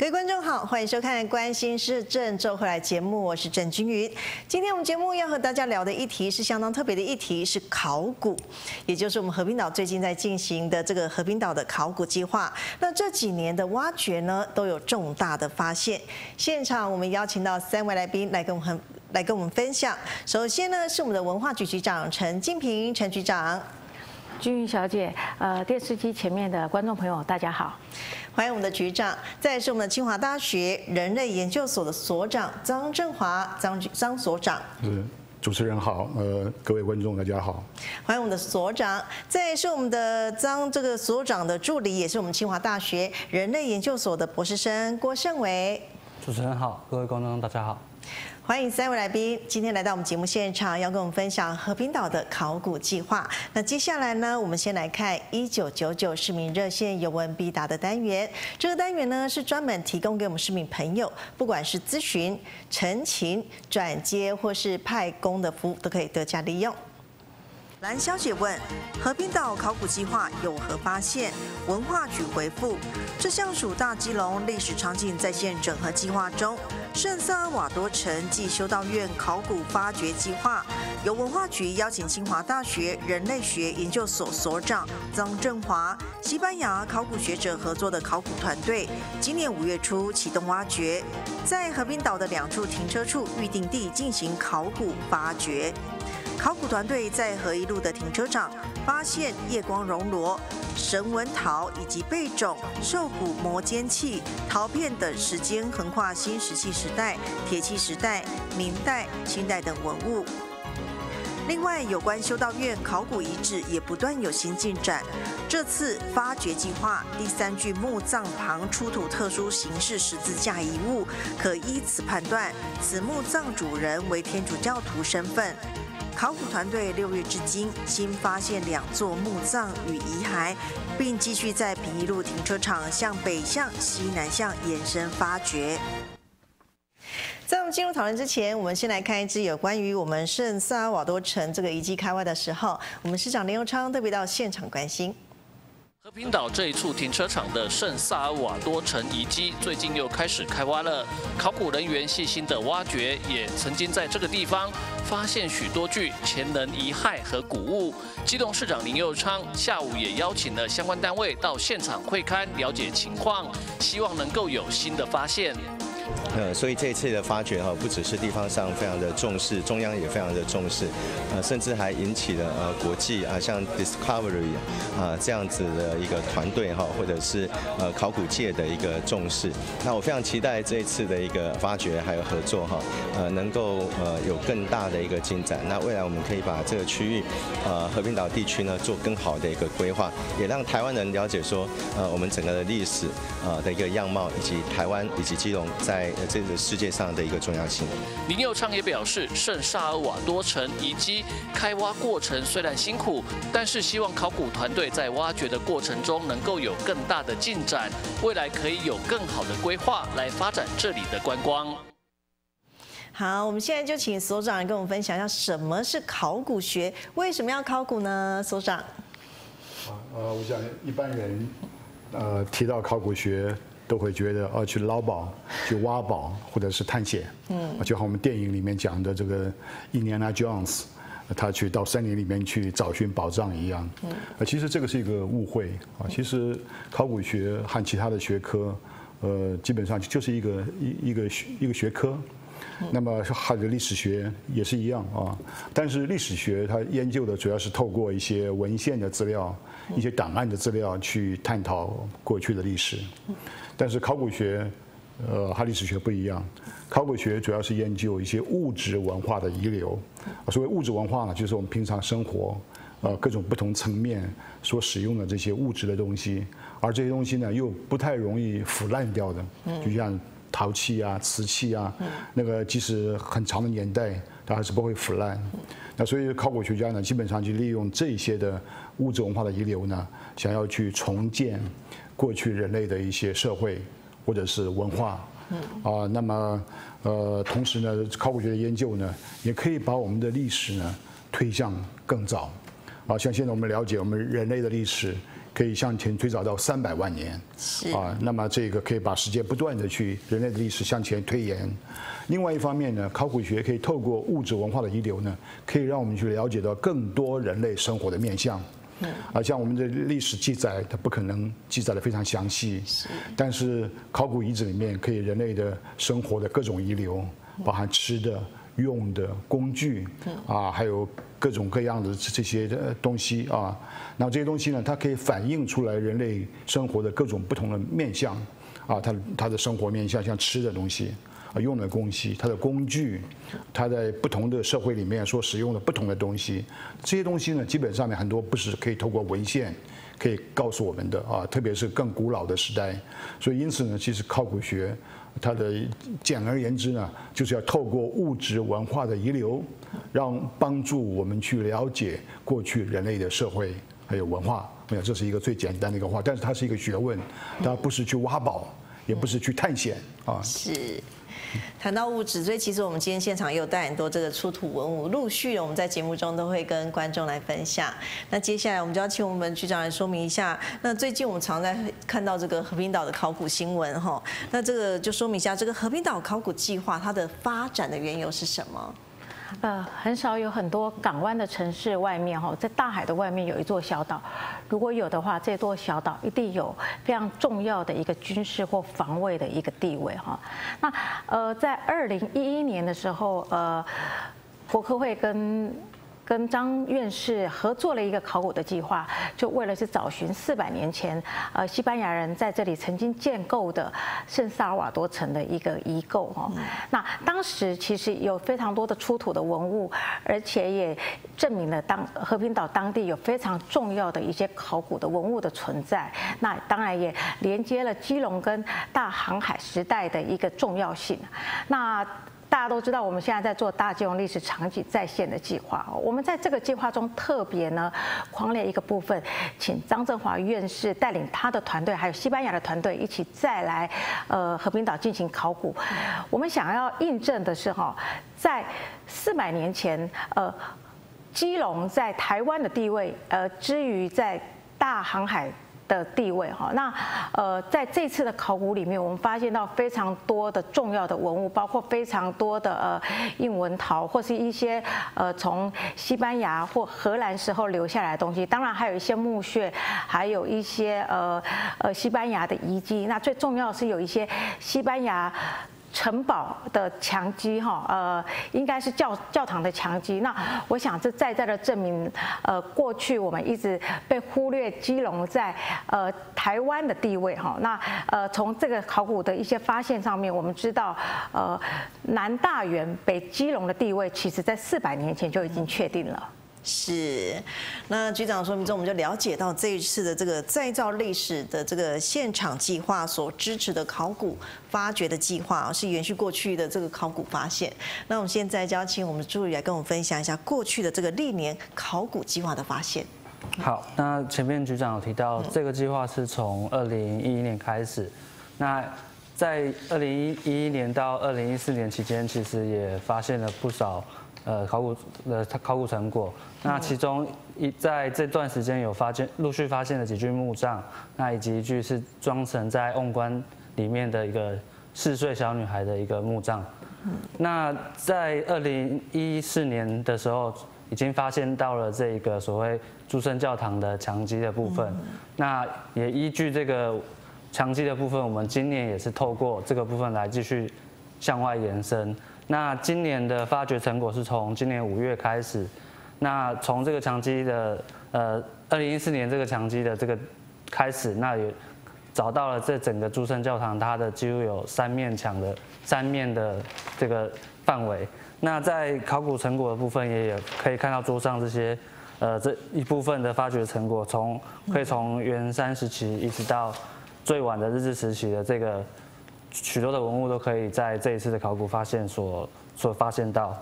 各位观众好，欢迎收看《关心市政周回来》节目，我是郑君瑜。今天我们节目要和大家聊的议题是相当特别的议题，是考古，也就是我们和平岛最近在进行的这个和平岛的考古计划。那这几年的挖掘呢，都有重大的发现。现场我们邀请到3位来宾来跟我们分享。首先呢，是我们的文化局局长陈静平，陈局长。 君瑜小姐，电视机前面的观众朋友，大家好， 欢迎我们的局长。再来是我们的清华大学人类研究所的所长张振华，张所长。 主持人好，各位观众大家好， 欢迎我们的所长。再来是我们的这个所长的助理，也是我们清华大学人类研究所的博士生郭胜伟。 主持人好，各位观众大家好。 欢迎3位来宾，今天来到我们节目现场，要跟我们分享和平岛的考古计划。那接下来呢，我们先来看1999市民热线有问必答的单元。这个单元呢是专门提供给我们市民朋友，不管是咨询、陈情、转接或是派工的服务，都可以得加利用。蓝小姐问：和平岛考古计划有何发现？文化局回复：这项属大基隆历史场景再现整合计划中圣萨尔瓦多城暨修道院考古发掘计划，由文化局邀请清华大学人类学研究所所长张振华、西班牙考古学者合作的考古团队，今年5月初启动挖掘，在和平岛的2处停车处预定地进行考古发掘。考古团队在和一路的停车场发现夜光熔螺、神纹陶以及贝种、兽骨磨尖器、陶片等时间横跨新石器时代、铁器时代、明代、清代等文物。另外，有关修道院考古遗址也不断有新进展。这次发掘计划第3具墓葬旁出土特殊形式十字架遗物，可依此判断此墓葬主人为天主教徒身份。考古团队6月至今新发现2座墓葬与遗骸，并继续在平一路停车场向北向、西南向延伸发掘。在我们进入讨论之前，我们先来看一支有关于我们圣萨尔瓦多城这个遗迹开挖的时候，我们市长林右昌特别到现场关心。 和平岛这一处停车场的圣萨尔瓦多城遗迹最近又开始开挖了，考古人员细心的挖掘，也曾经在这个地方发现许多具前人遗骸和古物。基隆市长林右昌下午也邀请了相关单位到现场会勘了解情况，希望能够有新的发现。 所以这一次的发掘不只是地方上非常的重视，中央也非常的重视，甚至还引起了国际像 Discovery 这样子的一个团队或者是考古界的一个重视。那我非常期待这一次的一个发掘还有合作能够有更大的一个进展。那未来我们可以把这个区域和平岛地区呢做更好的一个规划，也让台湾人了解说我们整个的历史的一个样貌，以及台湾以及基隆在这个世界上的一个重要性。 林右昌也表示，圣萨尔瓦多城遗迹开挖过程虽然辛苦，但是希望考古团队在挖掘的过程中能够有更大的进展，未来可以有更好的规划来发展这里的观光。 好，我们现在就请所长来跟我们分享一下什么是考古学，为什么要考古呢？所长。 我想一般人提到考古学，都会觉得去捞宝、去挖宝，或者是探险。就好我们电影里面讲的这个印第安纳 Jones， 他去到森林里面去找寻宝藏一样。其实这个是一个误会啊。其实考古学和其他的学科，基本上就是一个学科。那么还有历史学也是一样啊，但是历史学它研究的主要是透过一些文献的资料、一些档案的资料去探讨过去的历史。但是考古学，和历史学不一样，考古学主要是研究一些物质文化的遗留。所谓物质文化呢，就是我们平常生活，各种不同层面所使用的这些物质的东西，而这些东西呢又不太容易腐烂掉的，就像陶器啊、瓷器啊，那个即使很长的年代，它还是不会腐烂。那所以考古学家呢，基本上就利用这些的物质文化的遗留呢，想要去重建过去人类的一些社会或者是文化。那么同时呢，考古学的研究呢，也可以把我们的历史呢推向更早。像现在我们了解我们人类的历史， 可以向前推早到300万年。那么这个可以把时间不断的去人类的历史向前推延。另外一方面呢，考古学可以透过物质文化的遗留呢，可以让我们去了解到更多人类生活的面向。像我们的历史记载，它不可能记载的非常详细，但是考古遗址里面可以人类的生活的各种遗留，包含吃的、用的、工具还有各种各样的这些东西啊。那这些东西呢，它可以反映出来人类生活的各种不同的面向它的生活面向，像吃的东西。用的东西，它的工具，它在不同的社会里面所使用的不同的东西，这些东西呢，基本上面很多不是可以透过文献可以告诉我们的特别是更古老的时代。所以因此呢，其实考古学它的简而言之呢，就是要透过物质文化的遗留，帮助我们去了解过去人类的社会还有文化。这是一个最简单的一个话，但是它是一个学问，它不是去挖宝，也不是去探险是。谈到物质，所以其实我们今天现场也有带很多这个出土文物，陆续我们在节目中都会跟观众来分享。那接下来我们就要请我们局长来说明一下。那最近我们常在看到这个和平岛的考古新闻哈，那这个就说明一下这个和平岛考古计划它的发展的缘由是什么？ 很少有很多港湾的城市外面在大海的外面有一座小岛，如果有的话，这座小岛一定有非常重要的一个军事或防卫的一个地位那在2011年的时候，国科会跟张院士合作了一个考古的计划，就为了是找寻400年前西班牙人在这里曾经建构的圣萨尔瓦多城的一个遗构那当时其实有非常多的出土的文物，而且也证明了和平岛当地有非常重要的一些考古的文物的存在。那当然也连接了基隆跟大航海时代的一个重要性。那大家都知道，我们现在在做大基隆历史场景再现的计划。我们在这个计划中特别呢框列一个部分，请张振华院士带领他的团队，还有西班牙的团队一起再来和平岛进行考古。我们想要印证的是在400年前基隆在台湾的地位之于在大航海的地位那在这次的考古里面，我们发现到非常多的重要的文物，包括非常多的印文陶，或是一些从西班牙或荷兰时候留下来的东西，当然还有一些墓穴，还有一些西班牙的遗迹。那最重要的是有一些西班牙城堡的墙基应该是教堂的墙基。那我想这在的证明过去我们一直被忽略基隆在台湾的地位那从这个考古的一些发现上面，我们知道南大园北基隆的地位，其实在400年前就已经确定了。 是，那局长说明中，我们就了解到这一次的这个再造历史的这个现场计划所支持的考古发掘的计划是延续过去的这个考古发现。那我们现在就要请我们的助理来跟我们分享一下过去的这个历年考古计划的发现。 好，那前面局长有提到，这个计划是从2011年开始，那在2011年到2014年期间，其实也发现了不少考古成果。那其中在这段时间有陆续发现了几具墓葬，那以及一具是装成在瓮棺里面的一个4岁小女孩的一个墓葬。那在2014年的时候，已经发现到了这个所谓诸圣教堂的墙基的部分。那也依据这个墙基的部分，我们今年也是透过这个部分来继续向外延伸。那今年的发掘成果是从今年5月开始。那从这个墙基的2014年这个墙基的这个开始，那也找到了这整个诸圣教堂它的几乎有3面墙的3面的这个范围。那在考古成果的部分，也可以看到桌上这些这一部分的发掘成果，可以从元3时期一直到最晚的日治时期的这个许多的文物都可以在这一次的考古发现所发现到。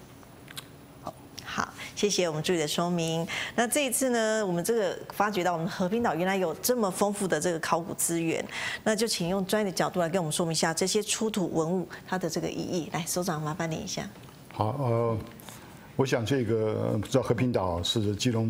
好，谢谢我们助理的说明。那这一次呢，我们这个发掘到我们和平岛原来有这么丰富的这个考古资源，那就请用专业的角度来跟我们说明一下这些出土文物它的这个意义。来，所长麻烦你一下。 好，我想这个知道和平岛是基隆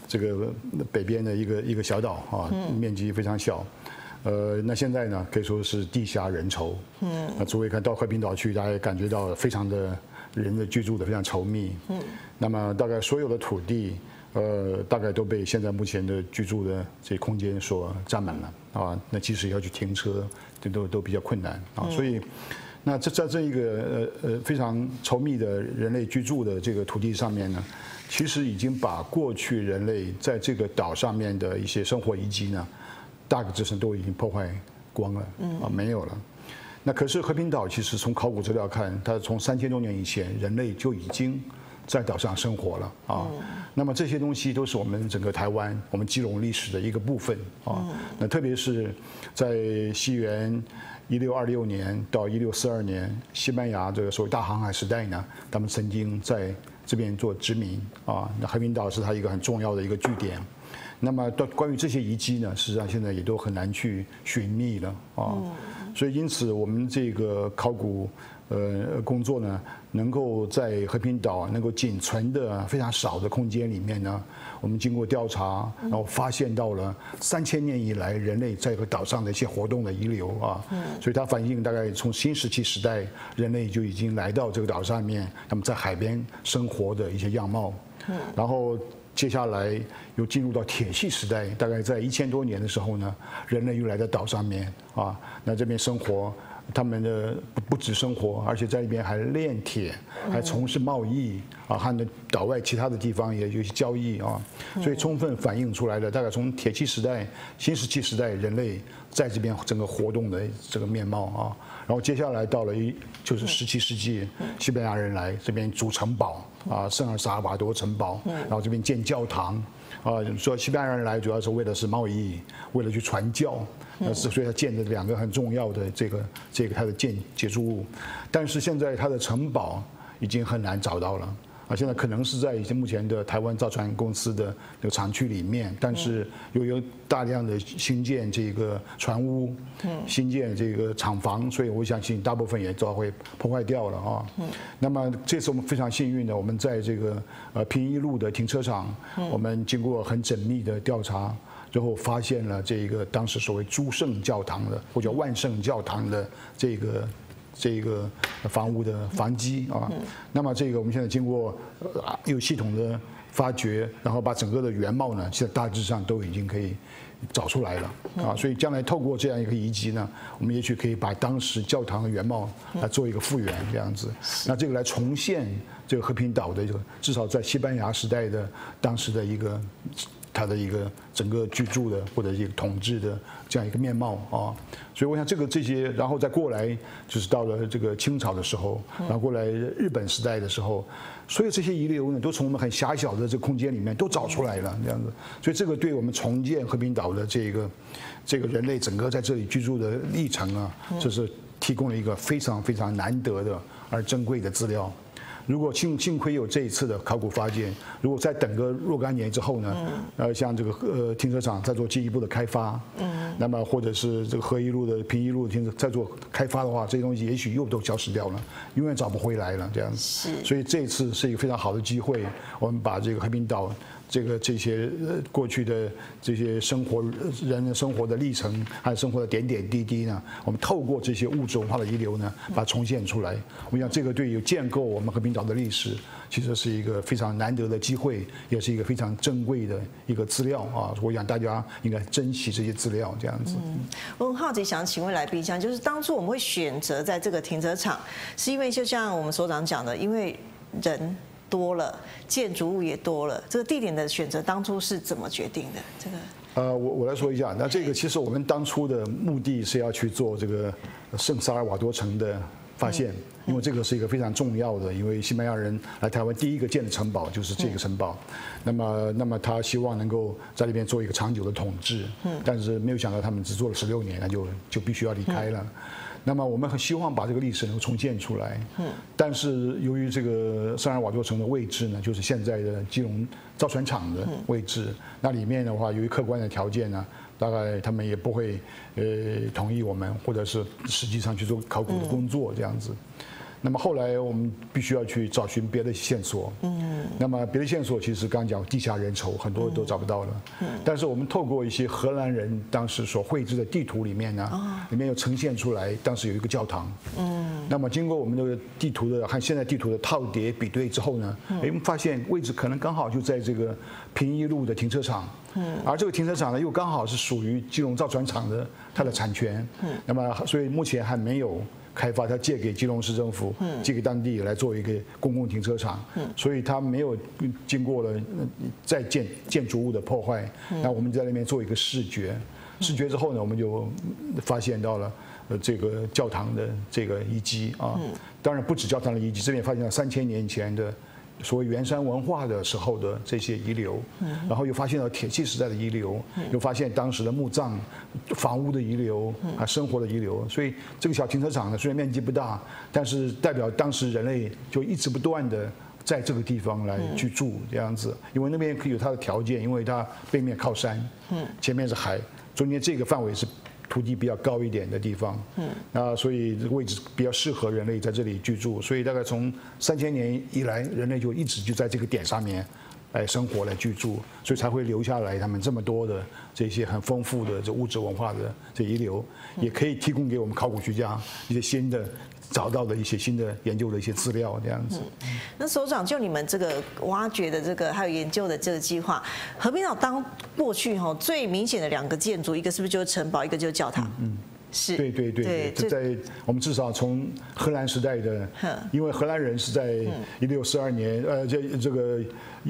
这个北边的一个小岛啊，面积非常小。那现在呢，可以说是地狭人稠。那诸位看到和平岛去，大家也感觉到非常的人的居住的非常稠密。那么大概所有的土地，大概都被现在目前的居住的这空间所占满了啊。那即使要去停车，都比较困难啊。所以，那在这一个非常稠密的人类居住的这个土地上面呢，其实已经把过去人类在这个岛上面的一些生活遗迹呢，大致上都已经破坏光了啊，没有了。那可是和平岛其实从考古资料看，它从3000多年以前人类就已经在岛上生活了啊。那么这些东西都是我们整个台湾我们基隆历史的一个部分啊。那特别是在西元1626年到1642年，西班牙这个所谓大航海时代呢，他们曾经在这边做殖民啊。那和平岛是它一个很重要的一个据点。那么关于这些遗迹呢，实际上现在也都很难去寻觅了啊。所以因此我们这个考古工作呢，能够在和平岛能够仅存的非常少的空间里面呢，我们经过调查，然后发现到了3000年以来人类在这个岛上的一些活动的遗留啊。所以它反映大概从新石器时代人类就已经来到这个岛上面，那么在海边生活的一些样貌。然后接下来又进入到铁器时代，大概在1000多年的时候呢，人类又来到岛上面啊，那这边生活，他们的不止生活，而且在那边还炼铁，还从事贸易啊，和岛外其他的地方也有一些交易啊，所以充分反映出来了大概从铁器时代、新石器时代人类在这边整个活动的这个面貌啊。然后接下来到了就是17世纪，西班牙人来这边筑城堡啊，圣尔萨尔瓦多城堡，然后这边建教堂啊，说西班牙人来主要是为了是贸易，为了去传教，所以他建的2个很重要的这个它的建筑物，但是现在它的城堡已经很难找到了。啊，现在可能是在目前的台湾造船公司的那个厂区里面，但是又有大量的新建这个船屋，新建这个厂房，所以我相信大部分也都会破坏掉了啊。那么这次我们非常幸运的，我们在这个平一路的停车场，我们经过很缜密的调查，最后发现了这个当时所谓诸圣教堂的或者万圣教堂的这个房屋的房基啊，那么这个我们现在经过有系统的发掘，然后把整个的原貌呢，现在大致上都已经可以找出来了啊，所以将来透过这样一个遗迹呢，我们也许可以把当时教堂的原貌来做一个复原这样子，那这个来重现这个和平岛的这个至少在西班牙时代的当时的一个它的一个整个居住的或者一个统治的这样一个面貌啊，所以我想这些，然后再过来就是到了这个清朝的时候，然后过来日本时代的时候，所有这些遗留呢，都从我们很狭小的这个空间里面都找出来了这样子，所以这个对我们重建和平岛的这个人类整个在这里居住的历程啊，这是提供了一个非常非常难得的而珍贵的资料。如果幸亏有这一次的考古发现，如果再等个若干年之后呢，像这个停车场再做进一步的开发，那么或者是这个和一路的平一路的停车再做开发的话，这些东西也许又都消失掉了，永远找不回来了这样子。所以这一次是一个非常好的机会，我们把这个和平岛这些过去的这些人生活的历程，还有生活的点点滴滴呢，我们透过这些物质文化的遗留呢，把它重现出来。我想这个对于建构我们和平岛的历史，其实是一个非常难得的机会，也是一个非常珍贵的一个资料啊！我想大家应该珍惜这些资料，这样子。 我很好奇，想请问来宾，就是当初我们会选择在这个停车场，是因为就像我们所长讲的，因为人多了，建筑物也多了，这个地点的选择当初是怎么决定的？这个我来说一下，那这个其实我们当初的目的是要去做这个圣萨尔瓦多城的发现，因为这个是一个非常重要的，因为西班牙人来台湾第一个建的城堡就是这个城堡，那么他希望能够在那边做一个长久的统治，但是没有想到他们只做了16年，那就必须要离开了。那么我们很希望把这个历史能够重建出来，但是由于这个圣尔瓦多城的位置呢，就是现在的基隆造船厂的位置，那里面的话，由于客观的条件呢，大概他们也不会同意我们，或者是实际上去做考古的工作这样子。 那么后来我们必须要去找寻别的线索，那么别的线索其实刚刚讲地下人稠，很多都找不到了，但是我们透过一些荷兰人当时所绘制的地图里面呢，里面有呈现出来，当时有一个教堂，那么经过我们这个地图的和现在地图的套叠比对之后呢，我们发现位置可能刚好就在这个平一路的停车场，而这个停车场呢又刚好是属于基隆造船厂的它的产权，那么所以目前还没有开发，它借给基隆市政府，借给当地来做一个公共停车场，所以它没有经过了再建筑物的破坏。那我们在那边做一个视觉之后呢，我们就发现到了这个教堂的这个遗迹啊，当然不止教堂的遗迹，这边发现了3000年前的所谓圆山文化的时候的这些遗留，然后又发现到铁器时代的遗留，又发现当时的墓葬、房屋的遗留啊，生活的遗留。所以这个小停车场呢，虽然面积不大，但是代表当时人类就一直不断的在这个地方来居住这样子。因为那边可以有它的条件，因为它背面靠山，前面是海，中间这个范围是土地比较高一点的地方，那所以这个位置比较适合人类在这里居住，所以大概从3000年以来，人类就一直就在这个点上面来生活、来居住，所以才会留下来他们这么多的这些很丰富的这物质文化的这遗留，也可以提供给我们考古学家一些新的找到的一些新的研究的一些资料这样子。 那首长，就你们这个挖掘的这个还有研究的这个计划，和平岛当过去最明显的2个建筑，一个是不是就是城堡，一个就是教堂？是， 对，这在我们至少从荷兰时代的，因为荷兰人是在1642年，这个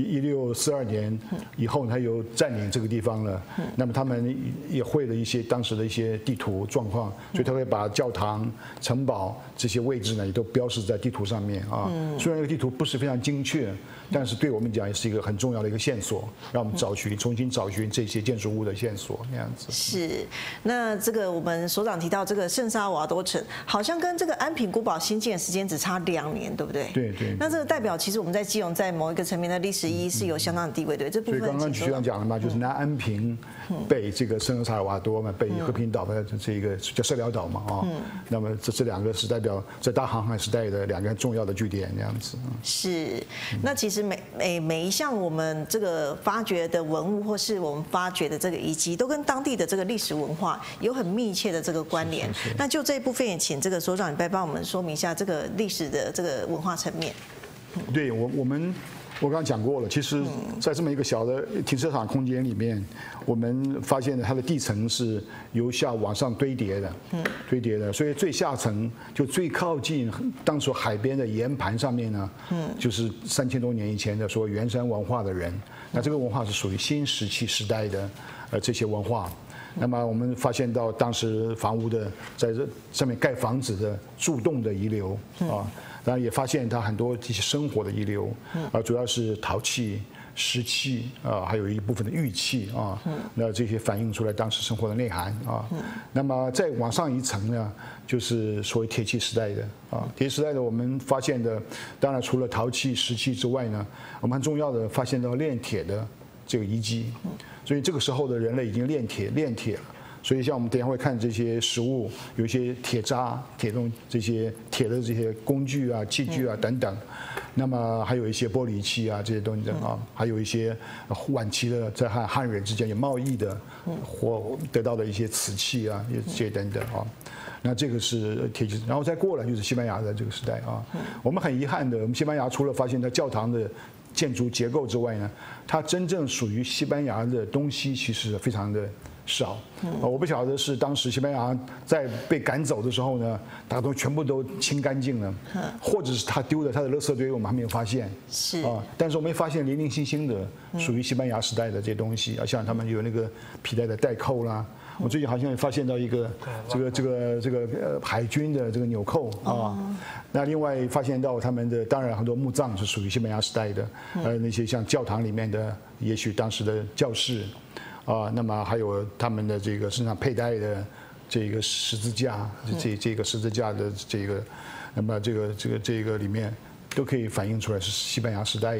1642年以后，他有占领这个地方了。那么他们也会了一些当时的一些地图状况，所以他会把教堂、城堡这些位置呢，也都标示在地图上面啊。虽然这个地图不是非常精确，但是对我们讲也是一个很重要的一个线索，让我们重新找寻这些建筑物的线索那样子。 是，那这个我们所长提到这个圣萨瓦多城，好像跟这个安平古堡新建时间只差2年，对不对？ 对。 那这个代表其实我们在基隆在某一个层面的历史意义是有相当的地位，对这部分。 所以刚刚局长讲了嘛，就是南安平北这个圣萨瓦多嘛，北和平岛的这个叫社寮岛嘛啊。那么这2个是代表在大航海时代的2个重要的据点这样子。是， 那其实每一项我们这个发掘的文物，或是我们发掘的这个遗迹，都跟当地的这个历史文化有很密切的这个关联。那就这一部分也请这个所长来帮我们说明一下这个历史的这个文化层面。 对我刚刚讲过了，其实，在这么一个小的停车场空间里面，我们发现它的地层是由下往上堆叠的，所以最下层就最靠近当时海边的岩盘上面呢，就是3000多年以前的说圆山文化的人，那这个文化是属于新石器时代的这些文化。那么我们发现到当时房屋的在这上面盖房子的柱洞的遗留啊。当然也发现它很多这些生活的遗留，主要是陶器、石器啊，还有一部分的玉器啊，那这些反映出来当时生活的内涵啊。那么再往上一层呢，就是所谓铁器时代的啊，铁器时代的我们发现的，当然除了陶器、石器之外呢，我们很重要的发现到炼铁的这个遗迹，所以这个时候的人类已经炼铁了。所以像我们等一下会看这些实物，有一些铁渣、铁中这些铁的这些工具啊、器具啊等等，那么还有一些玻璃器啊这些东西啊，还有一些晚期的在和汉人之间有贸易的或得到的一些瓷器啊这些等等啊。那这个是铁器，然后再过来就是西班牙的这个时代啊。我们很遗憾的，我们西班牙除了发现它教堂的建筑结构之外呢，它真正属于西班牙的东西其实非常的少。我不晓得是当时西班牙在被赶走的时候呢，大家全部都清干净了，或者是他丢的他的垃圾堆我们还没有发现。是啊，但是我们发现零零星星的属于西班牙时代的这些东西，像他们有那个皮带的带扣啦。我最近好像也发现到一个这个海军的这个纽扣啊。那另外发现到他们的当然很多墓葬是属于西班牙时代的，那些像教堂里面的，也许当时的教士。那么还有他们的这个身上佩戴的这个十字架，这个十字架的这个，那么这个里面都可以反映出来是西班牙时代的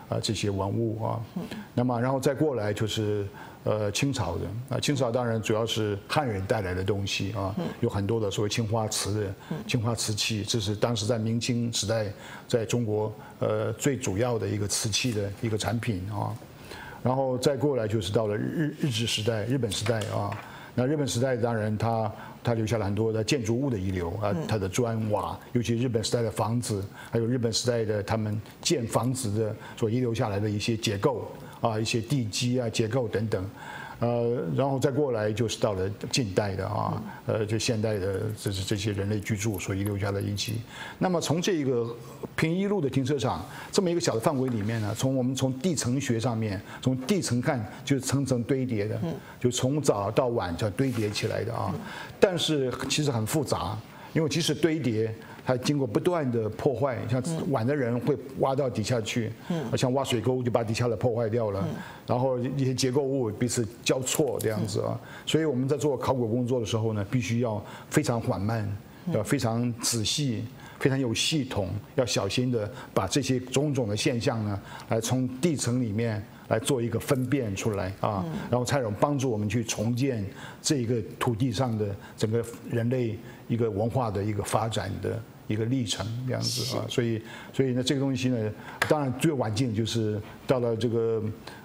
这些文物啊。那么然后再过来就是清朝的清朝当然主要是汉人带来的东西啊，有很多的所谓青花瓷的青花瓷器，这是当时在明清时代在中国最主要的一个瓷器的一个产品啊。然后再过来就是到了日治时代、日本时代啊。那日本时代当然它留下了很多的建筑物的遗留啊，它的砖瓦，尤其日本时代的房子，还有日本时代的他们建房子的所遗留下来的一些结构啊，一些地基啊、结构等等。然后再过来就是到了近代的啊，就现代的这些人类居住所遗留下的遗迹。那么从这个平一路的停车场这么一个小的范围里面呢，我们从地层学上面，从地层看就是层层堆叠的，就从早到晚这样堆叠起来的啊。但是其实很复杂，因为即使堆叠，它经过不断的破坏，像晚的人会挖到底下去，像挖水沟就把底下的破坏掉了，然后一些结构物彼此交错这样子啊，所以我们在做考古工作的时候呢，必须要非常缓慢，要非常仔细，非常有系统，要小心的把这些种种的现象呢，来从地层里面来做一个分辨出来啊，然后才能帮助我们去重建这个土地上的整个人类一个文化的一个发展的一个历程这样子啊，所以呢，这个东西呢，当然最晚近就是到了这个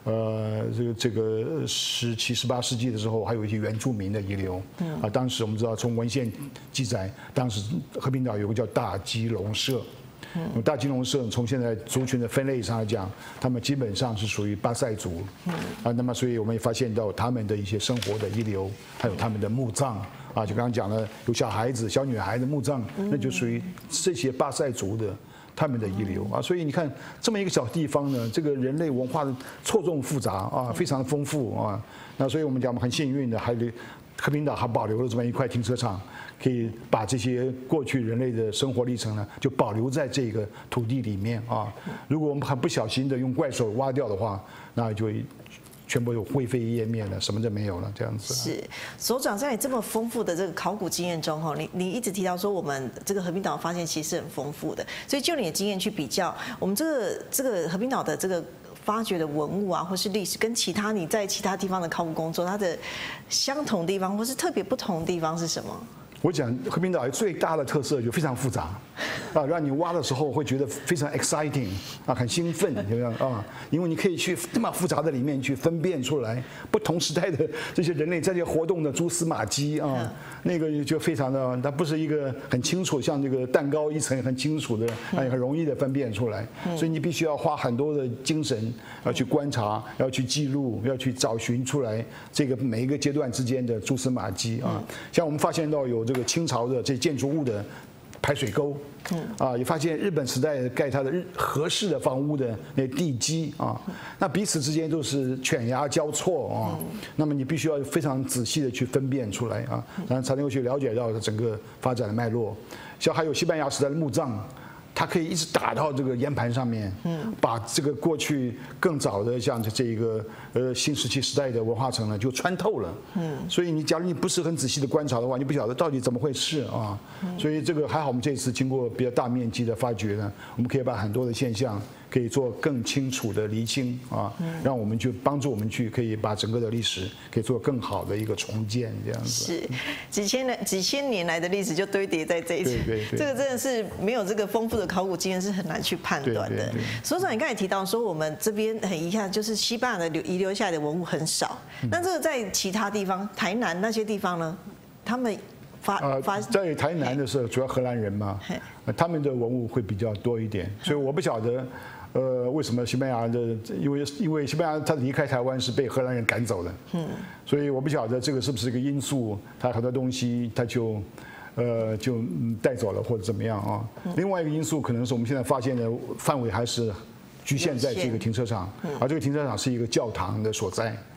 17、18世纪的时候，还有一些原住民的遗留啊。当时我们知道，从文献记载，当时和平岛有个叫大基隆社。大基隆社从现在族群的分类上来讲，他们基本上是属于巴塞族，那么所以我们也发现到他们的一些生活的遗留，还有他们的墓葬啊，就刚刚讲了有小孩子、小女孩的墓葬，那就属于这些巴塞族的他们的遗留啊。所以你看这么一个小地方呢，这个人类文化的错综复杂啊，非常的丰富啊。那所以我们讲我们很幸运的，和平岛还保留了这么一块停车场，可以把这些过去人类的生活历程呢，就保留在这个土地里面啊。如果我们很不小心的用怪手挖掉的话，那就全部灰飞烟灭了，什么都没有了，这样子。 是所长，在你这么丰富的这个考古经验中，你一直提到说我们这个和平岛发现其实是很丰富的，所以就你的经验去比较，我们这个和平岛的这个发掘的文物啊，或是历史，跟你在其他地方的考古工作，它的相同地方或是特别不同的地方是什么？ 我讲和平岛最大的特色就非常复杂，让你挖的时候会觉得非常 exciting 很兴奋，就这样因为你可以去这么复杂的里面去分辨出来不同时代的这些人类在这活动的蛛丝马迹那个就非常的，它不是一个很清楚，像这个蛋糕一层很清楚的，很容易的分辨出来，所以你必须要花很多的精神要去观察，要去记录，要去找寻出来这个每一个阶段之间的蛛丝马迹像我们发现到有这个清朝的这建筑物的排水沟，也发现日本时代盖它的和式的房屋的那地基那彼此之间都是犬牙交错那么你必须要非常仔细的去分辨出来然后才能够去了解到整个发展的脉络。像还有西班牙时代的墓葬，它可以一直打到这个岩盘上面，把这个过去更早的像这个新石器时代的文化层呢就穿透了，所以假如你不是很仔细的观察的话，你不晓得到底怎么回事所以这个还好，我们这次经过比较大面积的发掘呢，我们可以把很多的现象可以做更清楚的厘清让我们去帮助我们去可以把整个的历史可以做更好的一个重建，这样子是几千年来的历史就堆叠在这一层，这个真的是没有这个丰富的考古经验是很难去判断的。所长，你刚才提到说我们这边很遗憾，就是西班牙的遗留下来的文物很少，那这个在其他地方，台南那些地方呢，他们在台南的时候主要荷兰人嘛，他们的文物会比较多一点，所以我不晓得。为什么西班牙的？因为西班牙他离开台湾是被荷兰人赶走的，所以我不晓得这个是不是一个因素，他很多东西他就带走了或者怎么样另外一个因素可能是我们现在发现的范围还是局限在这个停车场，而这个停车场是一个教堂的所在。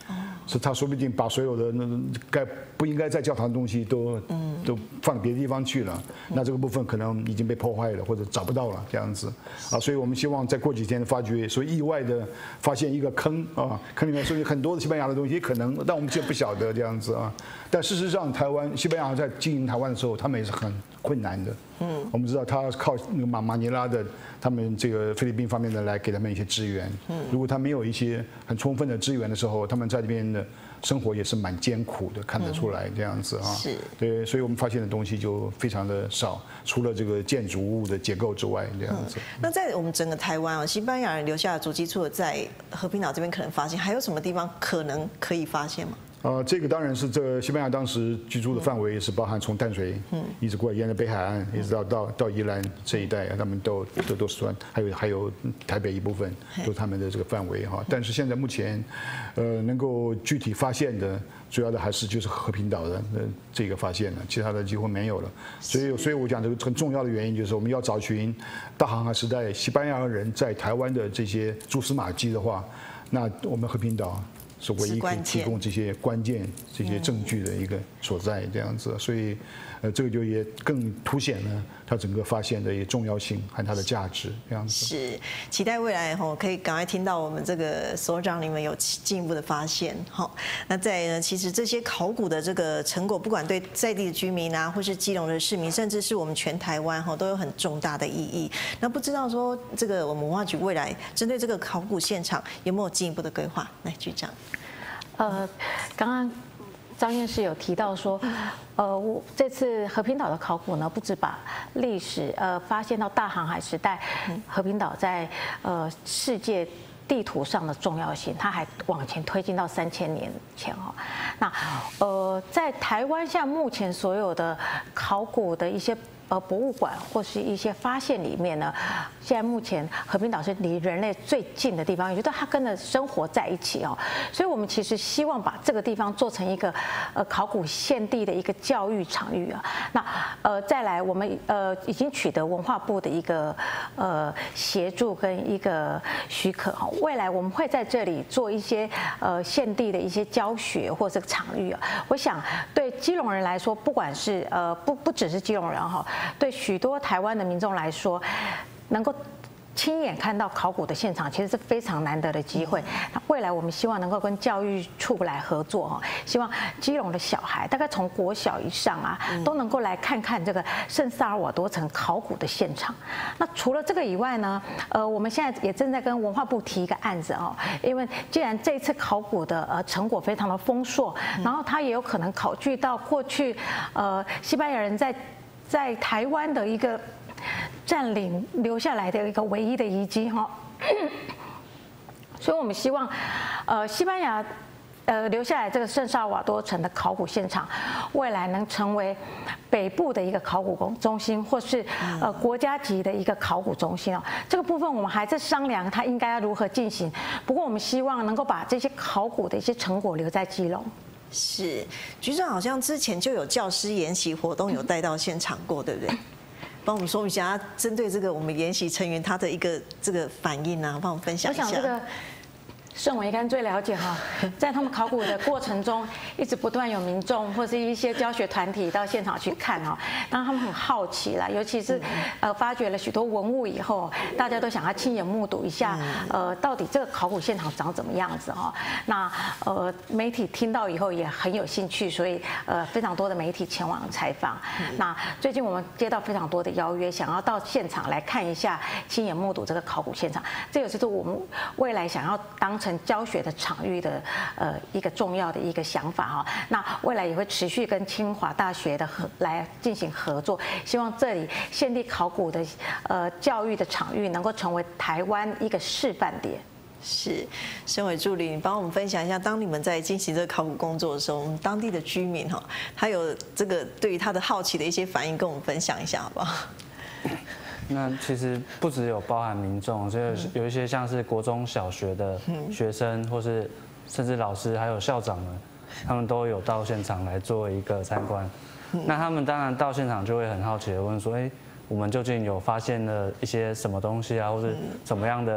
是他说不定把所有的不应该在教堂的东西都放别的地方去了，那这个部分可能已经被破坏了或者找不到了这样子啊，所以我们希望再过几天发掘，所以意外的发现一个坑啊，坑里面说有很多的西班牙的东西可能，但我们现在不晓得这样子啊。但事实上，西班牙在经营台湾的时候，他们也是很困难的。我们知道他靠那个马尼拉的他们这个菲律宾方面的来给他们一些支援。如果他没有一些很充分的支援的时候，他们在这边的生活也是蛮艰苦的，看得出来这样子啊。 是。 对，所以我们发现的东西就非常的少，除了这个建筑物的结构之外，这样子。 那在我们整个台湾啊，西班牙人留下的足迹，除了在和平岛这边可能发现，还有什么地方可能可以发现吗？ 这个当然是这个西班牙当时居住的范围是包含从淡水，一直过来沿着北海岸，一直到宜兰这一带，他们都算，还有台北一部分都是他们的这个范围哈。但是现在目前，能够具体发现的，主要的还是就是和平岛的这个发现了，其他的几乎没有了。所以我讲这个很重要的原因就是我们要找寻大航海时代西班牙人在台湾的这些蛛丝马迹的话，那我们和平岛是唯一可以提供这些关键、这些证据的一个所在，这样子，所以，这个就也更凸显了它整个发现的一个重要性和它的价值，这样子。 是，期待未来可以赶快听到我们这个所长你们有进一步的发现。那再呢，其实这些考古的这个成果，不管对在地的居民啊，或是基隆的市民，甚至是我们全台湾都有很重大的意义。那不知道说这个我们文化局未来针对这个考古现场有没有进一步的规划？来，局长。 刚刚张院士有提到说，这次和平岛的考古呢，不止把历史发现到大航海时代，和平岛在世界地图上的重要性，它还往前推进到3000年前哈。那在台湾现在目前所有的考古的一些博物馆或是一些发现里面呢，现在目前和平岛是离人类最近的地方，也就是它跟着生活在一起哦，所以我们其实希望把这个地方做成一个考古献地的一个教育场域啊。那再来我们已经取得文化部的一个协助跟一个许可哈，未来我们会在这里做一些献地的一些教学或者场域啊。我想对基隆人来说，不管是不只是基隆人哈。对许多台湾的民众来说，能够亲眼看到考古的现场，其实是非常难得的机会。那未来我们希望能够跟教育处来合作哈，希望基隆的小孩大概从国小以上啊，都能够来看看这个圣萨尔瓦多城考古的现场。那除了这个以外呢，我们现在也正在跟文化部提一个案子哦，因为既然这一次考古的成果非常的丰硕，然后它也有可能考据到过去西班牙人在台湾的一个占领留下来的一个唯一的遗迹哈，所以我们希望西班牙留下来这个圣萨尔瓦多城的考古现场，未来能成为北部的一个考古中心，或是国家级的一个考古中心哦。这个部分我们还在商量它应该要如何进行，不过我们希望能够把这些考古的一些成果留在基隆。 是，局长好像之前就有教师研习活动有带到现场过，对不对？帮我们说一下，针对这个我们研习成员他的一个这个反应啊，帮我们分享一下。 我想这个盛伟应该最了解哈，在他们考古的过程中，一直不断有民众或是一些教学团体到现场去看哈，让他们很好奇啦，尤其是发掘了许多文物以后，大家都想要亲眼目睹一下到底这个考古现场长怎么样子哈。那媒体听到以后也很有兴趣，所以非常多的媒体前往采访。那最近我们接到非常多的邀约，想要到现场来看一下，亲眼目睹这个考古现场，这也就是我们未来想要当成教学的场域的一个重要的一个想法哈。那未来也会持续跟清华大学的来进行合作，希望这里献地考古的教育的场域能够成为台湾一个示范点。 是，身为助理，你帮我们分享一下，当你们在进行这个考古工作的时候，我们当地的居民哈，他有这个对于他的好奇的一些反应，跟我们分享一下好不好？ 那其实不只有包含民众，所以有一些像是国中小学的学生，或是甚至老师还有校长们，他们都有到现场来做一个参观。那他们当然到现场就会很好奇的问说：“我们究竟有发现了一些什么东西啊，或是什么样的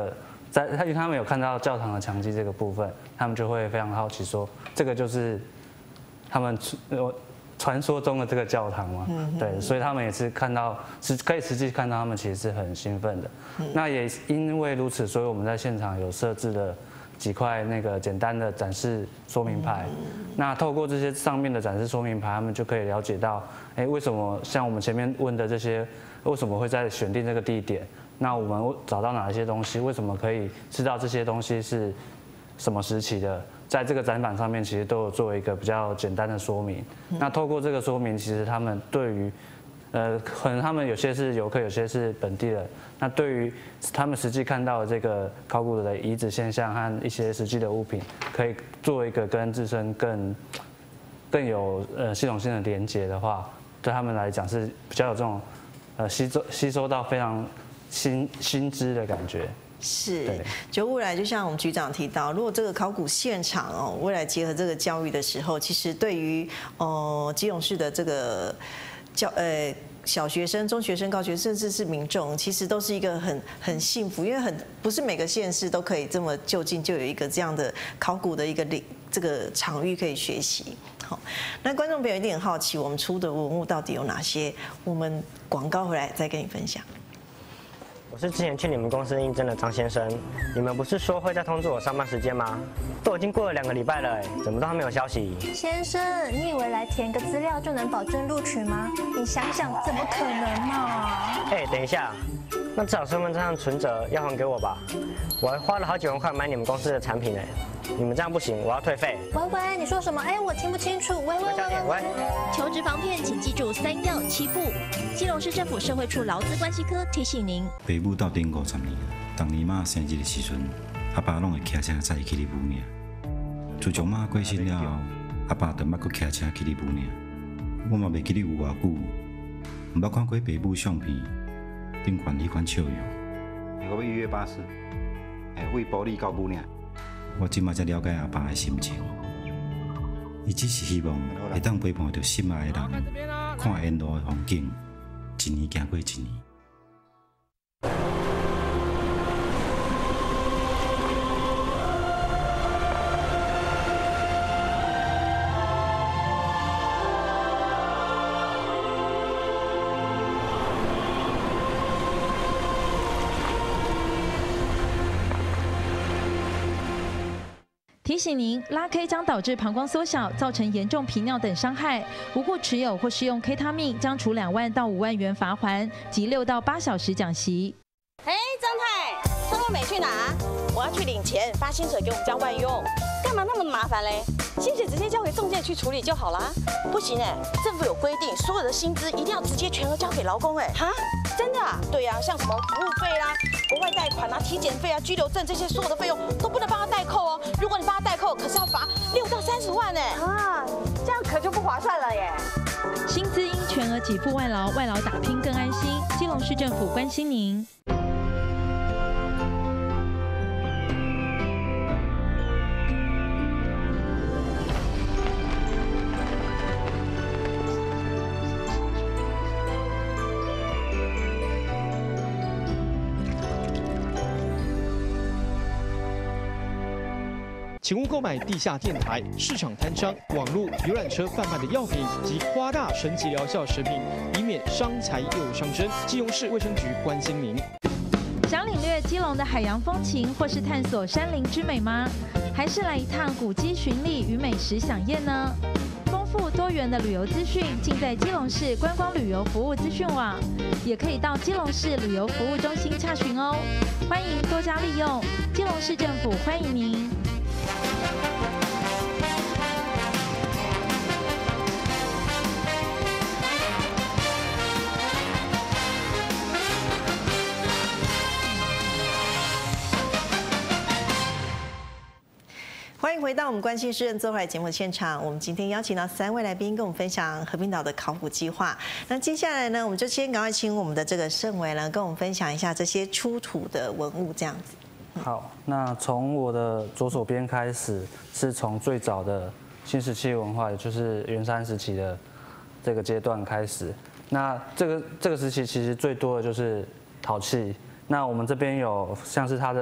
因为他们有看到教堂的墙基这个部分，他们就会非常好奇说，这个就是他们传说中的这个教堂嘛，对，所以他们也是可以实际看到，他们其实是很兴奋的。那也因为如此，所以我们在现场有设置了几块那个简单的展示说明牌。那透过这些上面的展示说明牌，他们就可以了解到，为什么像我们前面问的这些，为什么会在选定这个地点？那我们找到哪一些东西？为什么可以知道这些东西是什么时期的？在这个展板上面，其实都有做一个比较简单的说明。那透过这个说明，其实他们对于，可能他们有些是游客，有些是本地人。那对于他们实际看到的这个考古的遗址现象和一些实际的物品，可以做一个跟自身更有系统性的连结的话，对他们来讲是比较有这种吸收到非常新知的感觉。 是，就未来就像我们局长提到，如果这个考古现场未来结合这个教育的时候，其实对于基隆市的这个小学生、中学生、高学生，甚至是民众，其实都是一个很幸福，因为不是每个县市都可以这么就近就有一个这样的考古的一个这个场域可以学习。好，那观众朋友一定很好奇，我们出的文物到底有哪些？我们广告回来再跟你分享。 我是之前去你们公司应征的张先生，你们不是说会再通知我上班时间吗？都已经过了2个礼拜了，怎么都还没有消息？ 先生，你以为来填个资料就能保证录取吗？你想想，怎么可能嘛？ 等一下，那至少身份证上存折要还给我吧？我还花了好几万块买你们公司的产品你们这样不行，我要退费。 喂，你说什么？我听不清楚。喂。求职防骗，请记住3要7不。基隆市政府社会处劳资关系科提醒您。 爸母斗阵50年，当年妈生日的时阵，阿爸拢会骑车载伊去你母领。自从妈过身了后，阿爸就捌搁骑车去你母领。我嘛袂记得有偌久，毋捌看过爸母相片，顶悬你款笑容。我要1月84，为保你到母领。我即马才了解阿爸的心情，伊只是希望会当陪伴着心爱的人，看沿路的风景，一年行过一年。 提醒您，拉 K 将导致膀胱缩小，造成严重频尿等伤害。无故持有或使用 K 他命，将处2万到5万元罚锾及6到8小时讲习。 张太，车又没去哪？我要去领钱，发薪水给我们家外佣，干嘛那么麻烦嘞？薪水直接交给仲介去处理就好啦。不行政府有规定，所有的薪资一定要直接全额交给劳工哈，真的啊？对啊，像什么服务费啦、国外贷款啊、体检费啊、居留证这些所有的费用都不能帮他代扣哦。如果你帮他代扣，可是要罚6到30万这样可就不划算了耶。 薪资应全额给付外劳，外劳打拼更安心。基隆市政府关心您。 请勿购买地下电台、市场摊商、网络游览车贩卖的药品及夸大神奇疗效食品，以免伤财又伤身。基隆市卫生局关心您。 想领略基隆的海洋风情，或是探索山林之美吗？还是来一趟古迹巡礼与美食飨宴呢？丰富多元的旅游资讯尽在基隆市观光旅游服务资讯网，也可以到基隆市旅游服务中心洽询哦。欢迎多加利用，基隆市政府欢迎您。 欢迎回到我们关心诗人做回来节目现场。我们今天邀请到3位来宾跟我们分享和平岛的考古计划。那接下来呢，我们就先赶快请我们的这个盛伟呢，跟我们分享一下这些出土的文物，这样子。 好，那从我的左手边开始，是从最早的新石器文化，也就是元山时期的这个阶段开始。那这个时期其实最多的就是陶器。那我们这边有像是它的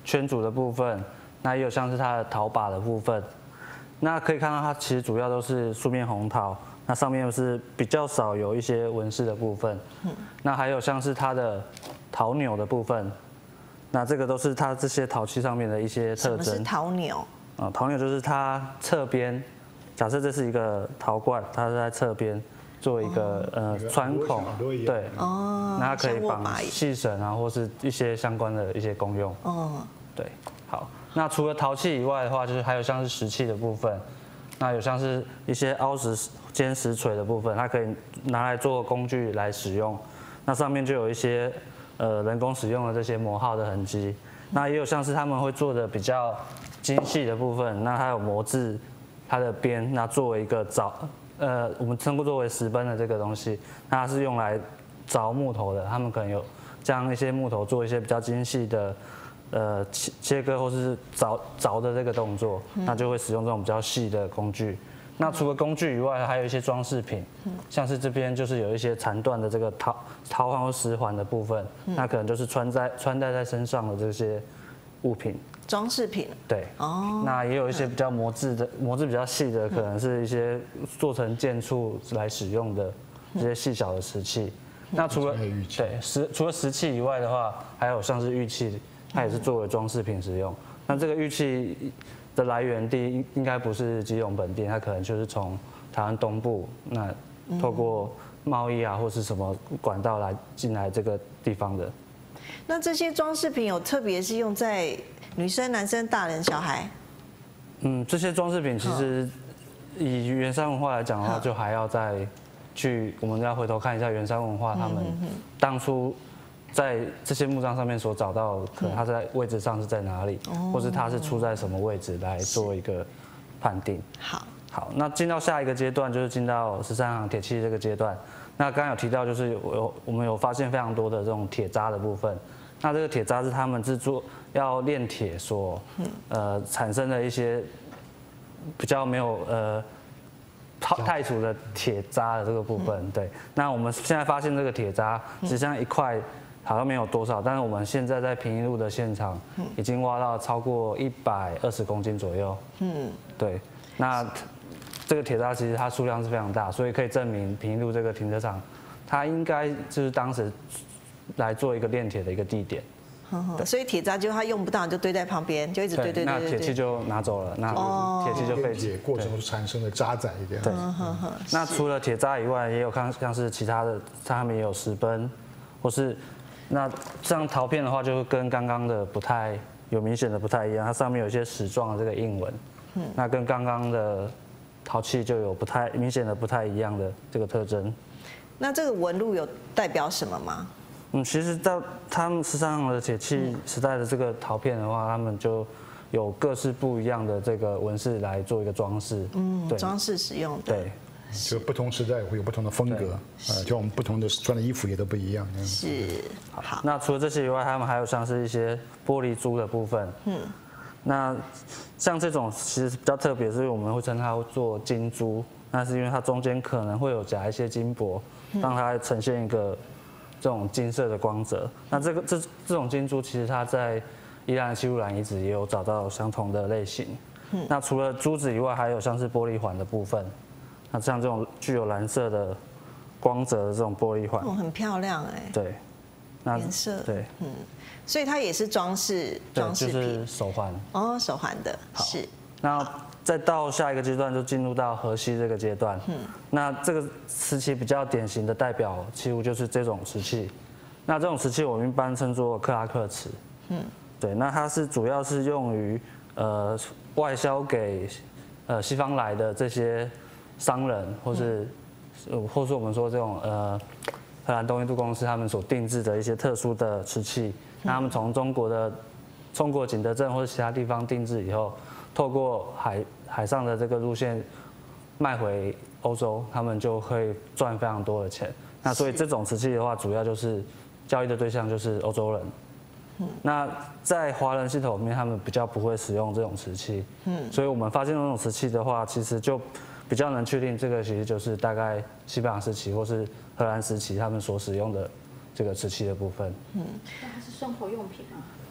圈组的部分，那也有像是它的陶把的部分。那可以看到它其实主要都是素面红陶，那上面是比较少有一些纹饰的部分。那还有像是它的陶钮的部分，那这个都是它这些陶器上面的一些特征。 什么是陶钮？ 陶钮就是它侧边，假设这是一个陶罐，它是在侧边做一个穿孔，对，那它可以绑细绳啊，或是一些相关的一些功用。对，好。那除了陶器以外的话，就是还有像是石器的部分，那有像是一些凹石尖石锤的部分，它可以拿来做工具来使用。那上面就有一些人工使用的这些磨耗的痕迹。那也有像是他们会做的比较精细的部分，那它有磨制它的边，那作为一个我们称作为石崩的这个东西，那它是用来凿木头的。他们可能有将一些木头做一些比较精细的切割或是凿的这个动作，那就会使用这种比较细的工具。那除了工具以外，还有一些装饰品，像是这边就是有一些残断的这个陶环或石环的部分，那可能就是穿戴在身上的这些物品。 装饰品。 对。那也有一些比较磨制比较细的，可能是一些做成剑簇来使用的这些细小的石器。那除了石器以外的话，还有像是玉器。它也是作为装饰品使用。那这个玉器的来源地应该不是基隆本地，它可能就是从台湾东部，那透过贸易啊或是什么管道来进来这个地方的。 那这些装饰品有特别是用在女生、男生、大人、小孩？ 这些装饰品其实以圆山文化来讲的话，就还要我们要回头看一下圆山文化他们当初。在这些木杖上面所找到，可能它在位置上是在哪里，或是它是出在什么位置来做一个判定。好，那进到下一个阶段，就是进到13行铁器这个阶段。那刚刚有提到，就是我们有发现非常多的这种铁渣的部分。那这个铁渣是他们制作要炼铁所产生的一些比较没有太粗的铁渣的这个部分。对，那我们现在发现这个铁渣实际上一块。好像没有多少，但是我们现在在平一路的现场已经挖到超过120公斤左右。对，那这个铁渣其实它数量是非常大，所以可以证明平一路这个停车场，它应该就是当时来做一个炼铁的一个地点。 所以铁渣就它用不到，就堆在旁边，就一直堆。 那铁器就拿走了，那铁器就废弃。 过程中产生的渣滓一点。 对。那除了铁渣以外，也有像是其他的，他们也有石崩，或是。那像陶片的话，就跟刚刚的明显的不太一样，它上面有一些矢状的这个印纹，那跟刚刚的陶器就有明显的不太一样的这个特征。 那这个纹路有代表什么吗？ 其实到他们13行的铁器时代的这个陶片的话，他们就有各式不一样的这个纹饰来做一个装饰。 对，装饰使用的。 对。 就不同时代会有不同的风格，就我们不同的穿的衣服也都不一样。 是，好。 那除了这些以外，他们还有像是一些玻璃珠的部分。那像这种其实比较特别，是我们会称它做金珠，那是因为它中间可能会有夹一些金箔，让它呈现一个这种金色的光泽。那这种金珠其实它在宜兰七路兰遗址也有找到相同的类型。那除了珠子以外，还有像是玻璃环的部分。那像这种具有蓝色的光泽的这种玻璃环， 很漂亮哎。 对，那颜色对， 所以它也是装饰品， 就是手环。 手环的是。 那再到下一个阶段，就进入到河西这个阶段。那这个瓷器比较典型的代表器物就是这种瓷器。那这种瓷器我们一般称作克拉克瓷。对，那它主要是用于外销给西方来的这些。商人或是我们说这种荷兰东印度公司他们所定制的一些特殊的瓷器，那他们从中国景德镇或者其他地方定制以后，透过海上的这个路线卖回欧洲，他们就会赚非常多的钱。那所以这种瓷器的话，主要就是交易的对象就是欧洲人。那在华人系统里面，他们比较不会使用这种瓷器。所以我们发现这种瓷器的话，其实就比较能确定这个其实就是大概西班牙时期或是荷兰时期他们所使用的这个瓷器的部分。 那它是生活用品吗？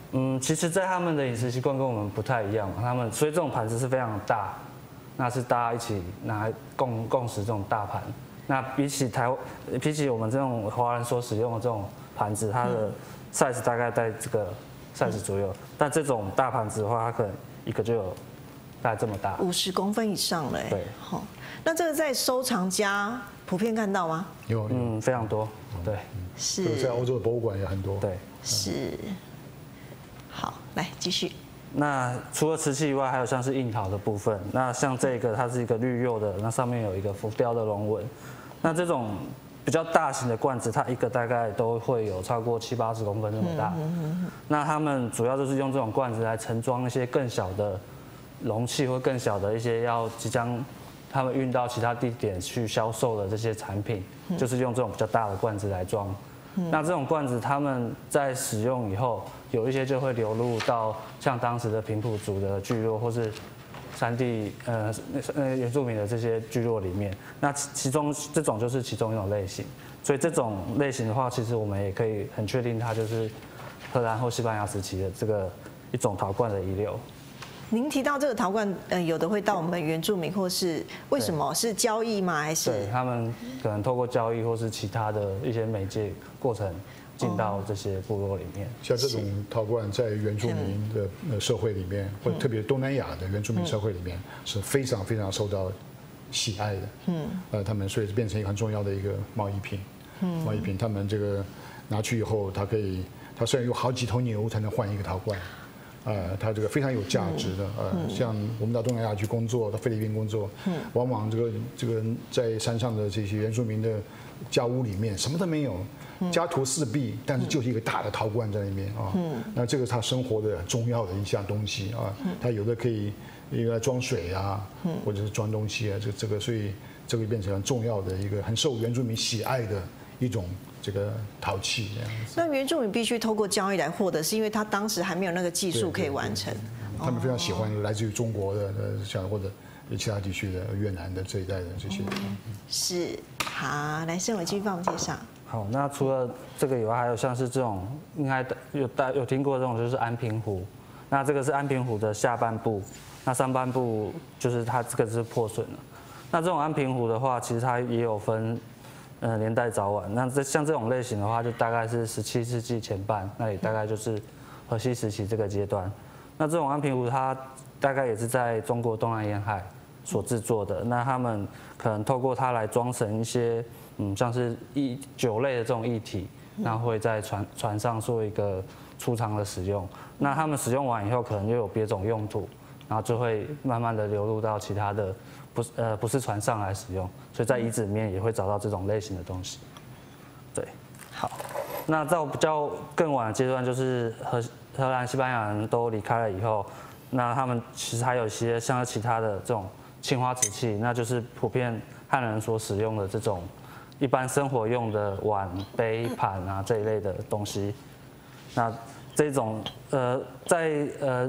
其实，在他们的饮食习惯跟我们不太一样，所以这种盘子是非常大，那是大家一起拿来共食这种大盘。那比起我们这种华人所使用的这种盘子，它的 size 大概在这个 size 左右，但这种大盘子的话，它可能一个就有大概这么大 ，50公分以上了。 对， 好，那这个在收藏家普遍看到吗？ 有， 非常多，对， 是， 在欧洲的博物馆也很多， 对， 是。好，来继续。 那除了瓷器以外，还有像是硬陶的部分。那像这个，它是一个绿釉的，那上面有一个浮雕的龙纹。那这种比较大型的罐子，它一个大概都会有超过70-80公分这么大。那他们主要就是用这种罐子来盛装一些更小的容器或更小的一些即将他们运到其他地点去销售的这些产品，就是用这种比较大的罐子来装。那这种罐子他们在使用以后，有一些就会流入到像当时的平埔族的聚落或是山地原住民的这些聚落里面。那其中这种就是其中一种类型。所以这种类型的话，其实我们也可以很确定它就是荷兰或西班牙时期的这个一种陶罐的遗留。 您提到这个陶罐，有的会到我们原住民，或是为什么是交易吗？还是对他们可能透过交易或是其他的一些媒介过程进到这些部落里面。像这种陶罐在原住民的社会里面，或者特别东南亚的原住民社会里面，是非常非常受到喜爱的。他们所以变成一个很重要的一个贸易品。贸易品，他们这个拿去以后，它虽然有好几头牛才能换一个陶罐。它这个非常有价值的。像我们到东南亚去工作，到菲律宾工作，往往这个在山上的这些原住民的家屋里面什么都没有，家徒四壁，但是就是一个大的陶罐在那边啊。那这个是他生活的重要的一项东西啊。它有的可以用来装水啊，或者是装东西啊。这个所以这个变成很重要的一个很受原住民喜爱的一种这个陶器这样子。 那原住民必须透过交易来获得，是因为他当时还没有那个技术可以完成。 他们非常喜欢来自于中国的，像或者其他地区的越南的这一代的这些。 是，好，来盛伟继续帮我们介绍。 好，那除了这个以外，还有像是这种应该有听过这种就是安平壶。那这个是安平壶的下半部，那上半部就是它这个是破损了。那这种安平壶的话，其实它也有分。年代早晚，那像这种类型的话，就大概是17世纪前半，那也大概就是荷西时期这个阶段。那这种安平壶，它大概也是在中国东南沿海所制作的。那他们可能透过它来装成一些像是酒类的这种液体，那会在船上做一个储藏的使用。那他们使用完以后，可能又有别种用途，然后就会慢慢的流入到其他的。不是船上来使用，所以在遗址里面也会找到这种类型的东西。对，好，那到比较更晚的阶段，就是荷兰、西班牙人都离开了以后，那他们其实还有一些像其他的这种青花瓷器，那就是普遍汉人所使用的这种一般生活用的碗、杯、盘啊这一类的东西。那这种在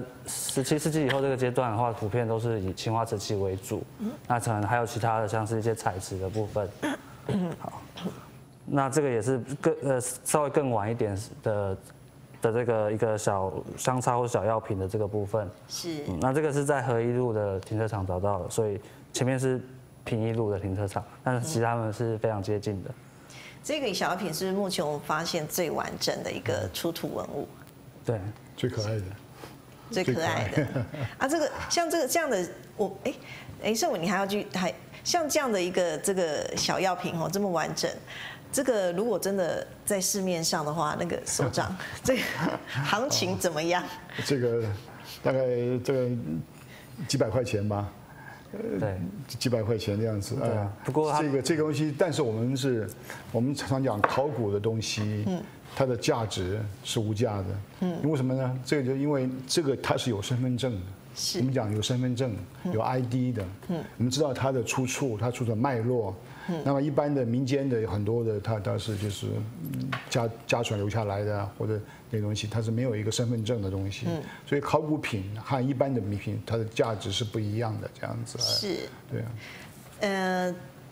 17世纪以后这个阶段的话，普遍都是以青花瓷器为主。那可能还有其他的，像是一些彩瓷的部分。好，那这个也是稍微更晚一点的这个一个小香插或小药品的这个部分。 是。 那这个是在和一路的停车场找到的，所以前面是平一路的停车场，但是其实他们是非常接近的。 这个小药品是目前我们发现最完整的一个出土文物。 对， 最可爱的， 最可爱的啊！这个像这样的，盛伟，你还像这样的一个这个小药品这么完整，这个如果真的在市面上的话，那个首长这个行情怎么样？ 这个大概这个几百块钱吧。 对， 几百块钱这样子。 对啊。不过这个东西，但是我们常常讲考古的东西，它的价值是无价的。因为什么呢？这个就因为这个它是有身份证的。 是。 我们讲有身份证、有 ID 的。我们知道它的出处，它出处的脉络。那么一般的民间的很多的，它是就是家传留下来的，或者那东西，它是没有一个身份证的东西。所以考古品和一般的礼品，它的价值是不一样的，这样子。 是。 对啊。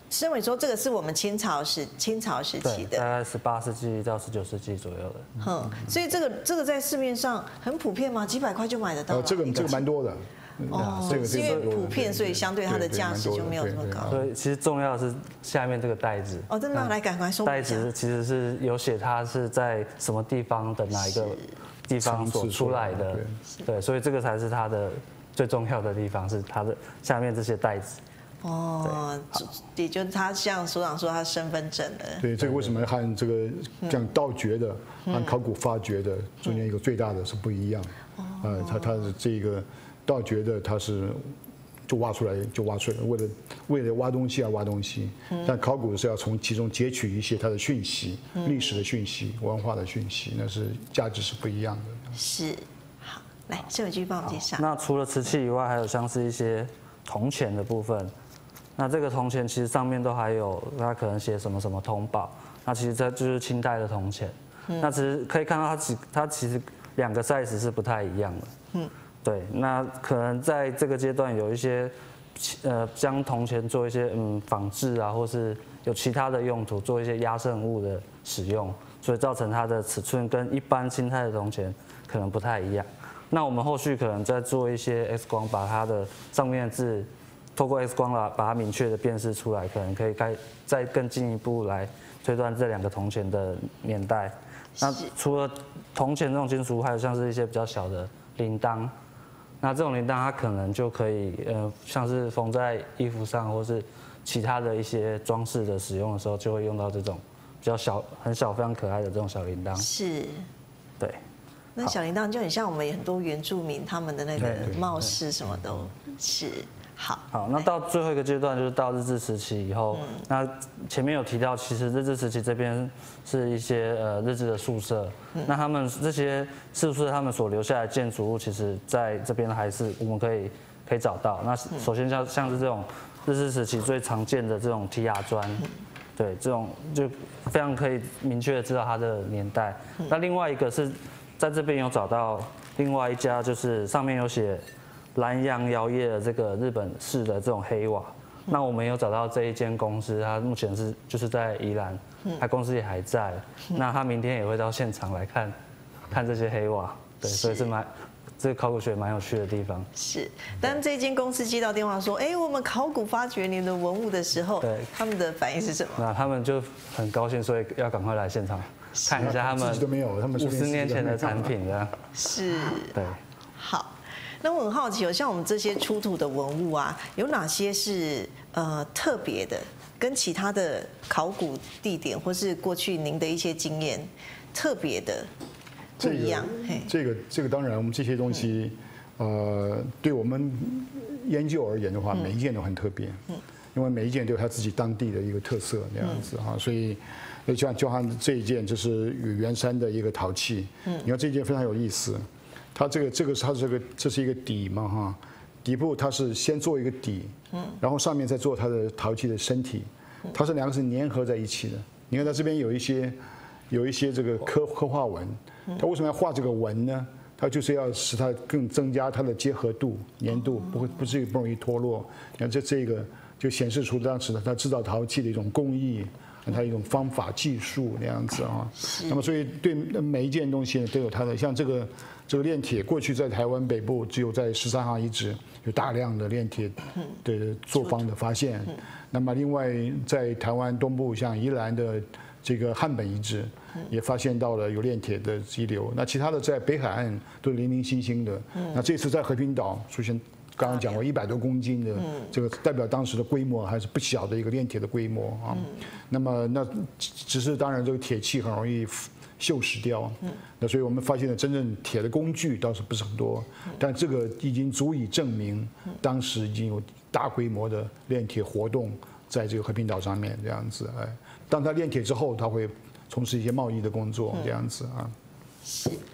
申伟说这个是我们清朝时期的， 大概18世纪到19世纪左右的。 所以这个在市面上很普遍吗？几百块就买得到？ 这个蛮多的。 是因为普遍，所以相对它的价值就没有这么高。 所以其实重要的是下面这个袋子。 真的吗？来，赶快说。 袋子其实是有写它是在什么地方的哪一个地方所出来的，对，所以这个才是它的最重要的地方，是它的下面这些袋子。 也就是他像所长说他身份证的。 对，这个为什么和这个像盗掘的和考古发掘的中间一个最大的是不一样。它是这个盗掘的，它是就挖出来，为了挖东西而挖东西。但考古是要从其中截取一些它的讯息、历史的讯息、文化的讯息，那是价值是不一样的。 是，好，来，申伟继续帮我们介绍。 那除了瓷器以外，还有像是一些铜钱的部分。那这个铜钱其实上面都还有，它可能写什么什么通宝。那其实这就是清代的铜钱。那其实可以看到它其实2个 size 是不太一样的。对。那可能在这个阶段有一些将铜钱做一些仿制啊，或是有其他的用途，做一些压胜物的使用，所以造成它的尺寸跟一般清代的铜钱可能不太一样。那我们后续可能再做一些 X 光，把它的上面的字透过 X 光把它明确的辨识出来，可能可以再更进一步来推断这2个铜钱的年代。那除了铜钱这种金属物，还有像是一些比较小的铃铛。那这种铃铛它可能就可以像是缝在衣服上，或是其他的一些装饰的使用的时候，就会用到这种比较小、很小、非常可爱的这种小铃铛。 是， 对。 那小铃铛就很像我们很多原住民他们的那个帽饰，什么都是。好， 那到最后一个阶段就是到日治时期以后，那前面有提到，其实日治时期这边是一些日治的宿舍，那他们这些宿舍他们所留下来的建筑物，其实在这边还是我们可以找到。那首先像是这种日治时期最常见的这种剔牙砖，对，这种就非常可以明确的知道它的年代。那另外一个是在这边有找到另外一家，就是上面有写南洋窑业的这个日本式的这种黑瓦，那我们有找到这一间公司，它目前就是在宜兰，它公司也还在，那他明天也会到现场来看这些黑瓦，对，所以这个考古学蛮有趣的地方。 是，当这间公司接到电话说，我们考古发掘你的文物的时候，他们的反应是什么？ 那他们就很高兴，所以要赶快来现场看一下他们50年前的产品的。 是， 对， 好。那我很好奇，像我们这些出土的文物啊，有哪些是特别的，跟其他的考古地点或是过去您的一些经验特别的不一样？ 这个当然，我们这些东西，对我们研究而言的话，每一件都很特别，因为每一件都有它自己当地的一个特色那样子哈，所以就像这一件，就是与圆山的一个陶器，你看这件非常有意思。它这是一个底嘛哈，底部它是先做一个底，然后上面再做它的陶器的身体，它是2个是粘合在一起的。你看它这边有一些这个刻画纹，它为什么要画这个纹呢？它就是要使它更增加它的结合度、粘度，不至于不容易脱落。你看这个就显示出当时它制造陶器的一种工艺。它一种方法技术那样子啊，那么所以对每一件东西都有它的，像这个炼铁，过去在台湾北部只有在13号遗址有大量的炼铁的作坊的发现，那么另外在台湾东部像宜兰的这个汉本遗址也发现到了有炼铁的遗留，那其他的在北海岸都零零星星的，那这次在和平岛出现。刚刚讲过100多公斤的，这个代表当时的规模还是不小的一个炼铁的规模啊。那么只是当然这个铁器很容易锈蚀掉，那所以我们发现了真正铁的工具倒是不是很多，但这个已经足以证明当时已经有大规模的炼铁活动在这个和平岛上面这样子。当他炼铁之后，他会从事一些贸易的工作这样子啊。 是。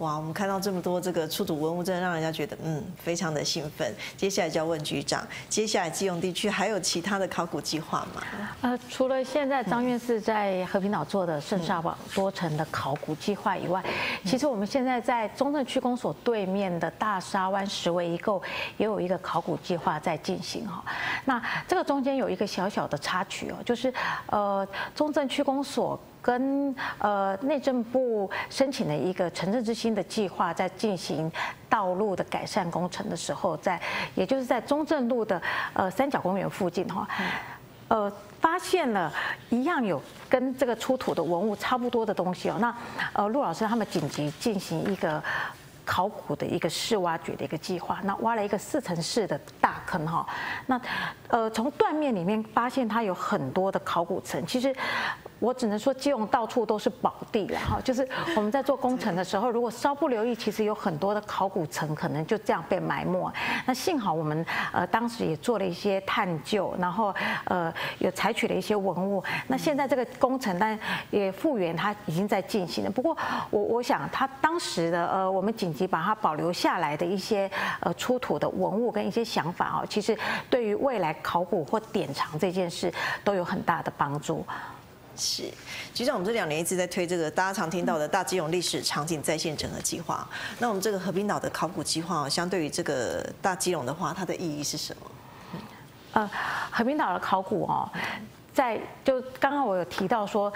哇，我们看到这么多这个出土文物，真的让人家觉得非常的兴奋。接下来就要问局长，接下来基隆地区还有其他的考古计划吗？ 除了现在张院士在和平岛做的圣萨瓦多城的考古计划以外，其实我们现在在中正区公所对面的大沙湾石围遗构也有一个考古计划在进行哈。那这个中间有一个小小的插曲哦，就是中正区公所跟内政部申请了一个城镇之星的计划，在进行道路的改善工程的时候，也就是在中正路的三角公园附近哈，发现了一样有跟这个出土的文物差不多的东西哦。那陆老师他们紧急进行一个考古的一个试挖掘的一个计划，那挖了一个4层式的大坑哈。那从断面里面发现它有很多的考古层，其实我只能说基隆到处都是宝地了哈，就是我们在做工程的时候，如果稍不留意，其实有很多的考古层可能就这样被埋没。那幸好我们当时也做了一些探究，然后有采取了一些文物。那现在这个工程但也复原，它已经在进行了。不过我想，它当时的我们紧急把它保留下来的一些出土的文物跟一些想法哦，其实对于未来考古或典藏这件事都有很大的帮助。 是，局长，我们这2年一直在推这个大家常听到的大基隆历史场景再现整合计划。那我们这个和平岛的考古计划，相对于这个大基隆的话，它的意义是什么？ 和平岛的考古哦，就刚刚我有提到说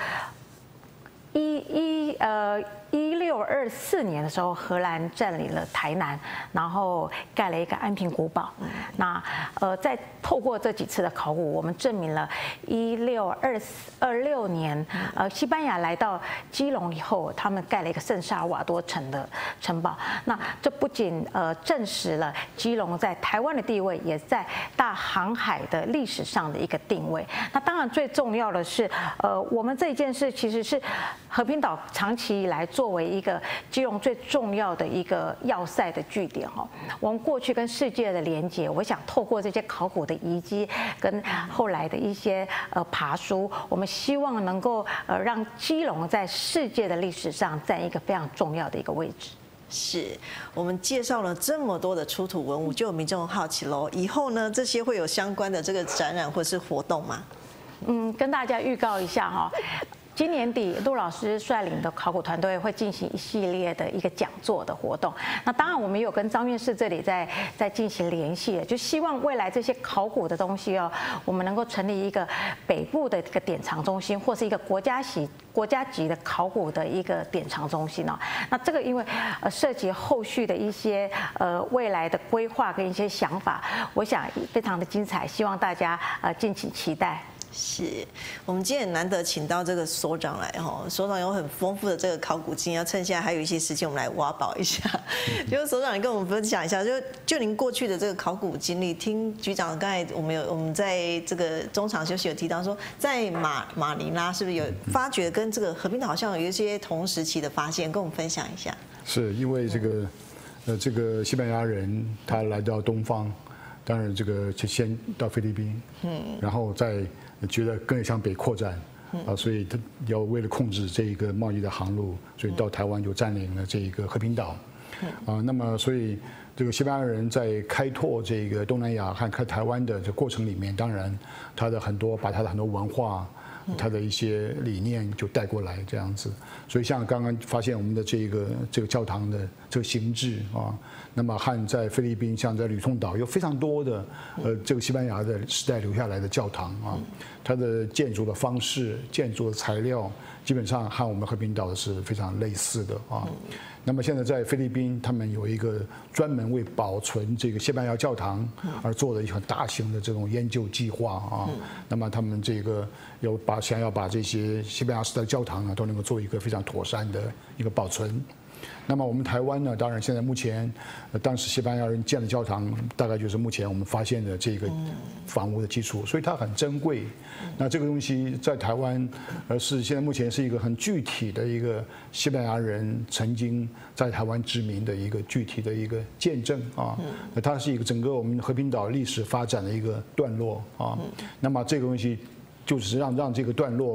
1624年的时候，荷兰占领了台南，然后盖了一个安平古堡。那在透过这几次的考古，我们证明了1626年，西班牙来到基隆以后，他们盖了一个圣萨尔瓦多城的城堡。那这不仅证实了基隆在台湾的地位，也在大航海的历史上的一个定位。那当然最重要的是，我们这件事其实是和平岛长期以来作为一个基隆最重要的一个要塞的据点哈。我们过去跟世界的连接，我想透过这些考古的遗迹跟后来的一些爬书，我们希望能够让基隆在世界的历史上占一个非常重要的一个位置。 是我们介绍了这么多的出土文物，就有民众好奇喽，以后呢这些会有相关的这个展览或是活动吗？ 跟大家预告一下哈。今年底，陆老师率领的考古团队会进行一系列的一个讲座的活动。那当然，我们有跟张院士这里在进行联系，就希望未来这些考古的东西哦，我们能够成立一个北部的一个典藏中心，或是一个国家级的考古的一个典藏中心哦。那这个因为涉及后续的一些未来的规划跟一些想法，我想非常的精彩，希望大家敬请期待。 是我们今天很难得请到这个所长来哈，所长有很丰富的这个考古经验，要趁现在还有一些时间，我们来挖宝一下。就是所长，你跟我们分享一下，就您过去的这个考古经历。听局长刚才我们在这个中场休息有提到说，在马尼拉是不是有发掘跟这个和平岛好像有一些同时期的发现，跟我们分享一下。 是因为这个西班牙人他来到东方，当然这个就先到菲律宾，然后再觉得更向北扩展，所以他要为了控制这一个贸易的航路，所以到台湾就占领了这一个和平岛，那么所以这个西班牙人在开拓这个东南亚和开台湾的这过程里面，当然把他的很多文化。他的一些理念就带过来这样子，所以像刚刚发现我们的这个教堂的这个形制啊，那么和在菲律宾像在吕宋岛有非常多的这个西班牙的时代留下来的教堂啊，它的建筑的方式、建筑的材料基本上和我们和平岛的是非常类似的啊。那么现在在菲律宾，他们有一个专门为保存这个西班牙教堂而做的一个很大型的这种研究计划啊。那么他们这个想要把这些西班牙时代教堂都能够做一个非常妥善的一个保存。那么我们台湾呢，当然现在目前，当时西班牙人建的教堂，大概就是目前我们发现的这个房屋的基础，所以它很珍贵。那这个东西在台湾，是现在目前是一个很具体的一个西班牙人曾经在台湾殖民的一个具体的一个见证啊。那它是一个整个我们和平岛历史发展的一个段落啊。那么这个东西就是让这个段落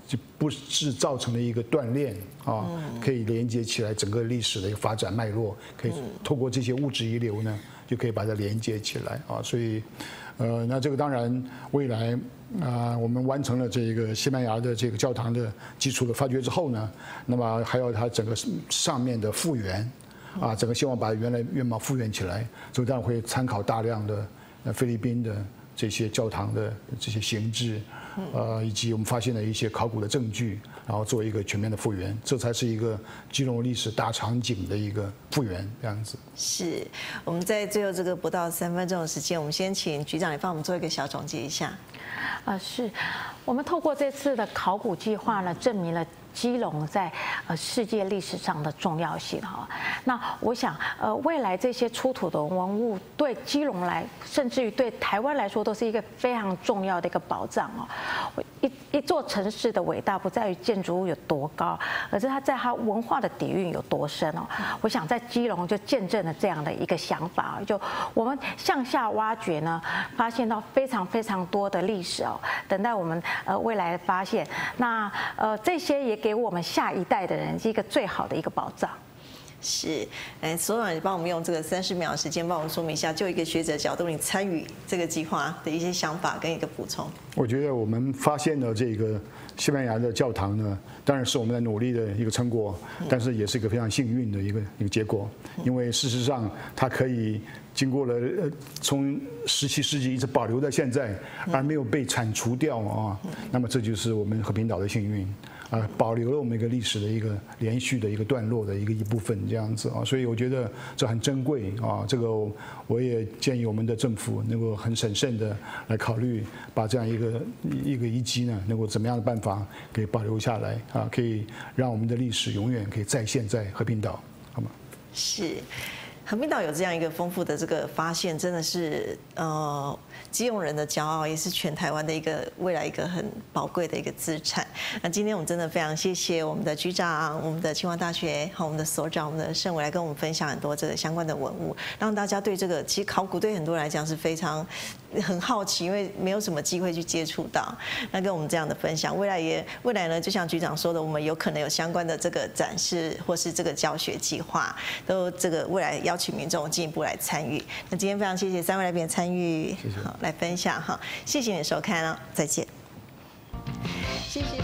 就不是造成了一个断裂啊，可以连接起来整个历史的一个发展脉络，可以透过这些物质遗留呢，就可以把它连接起来啊。所以，那这个当然未来我们完成了这个西班牙的这个教堂的基础的发掘之后呢，那么还有它整个上面的复原啊，整个希望把原来原貌复原起来，所以当然会参考大量的菲律宾的这些教堂的这些形制。以及我们发现了一些考古的证据，然后做一个全面的复原，这才是一个基隆历史大场景的一个复原，这样子。 是，我们在最后这个不到3分钟的时间，我们先请局长来帮我们做一个小总结一下。 是我们透过这次的考古计划呢，证明了基隆在世界历史上的重要性哈。那我想未来这些出土的文物对基隆来，甚至于对台湾来说，都是一个非常重要的一个保障哦。一座城市的伟大不在于建筑物有多高，而是它在它文化的底蕴有多深哦。我想在基隆就见证了这样的一个想法，就我们向下挖掘呢，发现到非常非常多的历史哦，等待我们未来发现。那这些也给我们下一代的人一个最好的一个保障。 是，所长，你帮我们用这个30秒的时间帮我们说明一下，就一个学者角度，你参与这个计划的一些想法跟一个补充。 我觉得我们发现了这个西班牙的教堂呢，当然是我们在努力的一个成果，但是也是一个非常幸运的一个结果，因为事实上它可以经过了从17世纪一直保留到现在，而没有被铲除掉啊，那么这就是我们和平岛的幸运。保留了我们一个历史的一个连续的一个段落的一部分这样子啊，所以我觉得这很珍贵啊。这个我也建议我们的政府能够很审慎的来考虑，把这样一个遗迹呢，能够怎么样的办法给保留下来啊，可以让我们的历史永远可以再现在和平岛，好吗？ 是。和平岛有这样一个丰富的这个发现，真的是基隆人的骄傲，也是全台湾的一个未来一个很宝贵的一个资产。那今天我们真的非常谢谢我们的局长、我们的清华大学和我们的所长、我们的盛伟来跟我们分享很多这个相关的文物，让大家对这个其实考古对很多人来讲是非常很好奇，因为没有什么机会去接触到。那跟我们这样的分享，未来呢，就像局长说的，我们有可能有相关的这个展示或是这个教学计划，都这个未来邀请民众进一步来参与。那今天非常谢谢3位来宾的参与，好来分享哈，谢谢你的收看哦，再见，谢谢。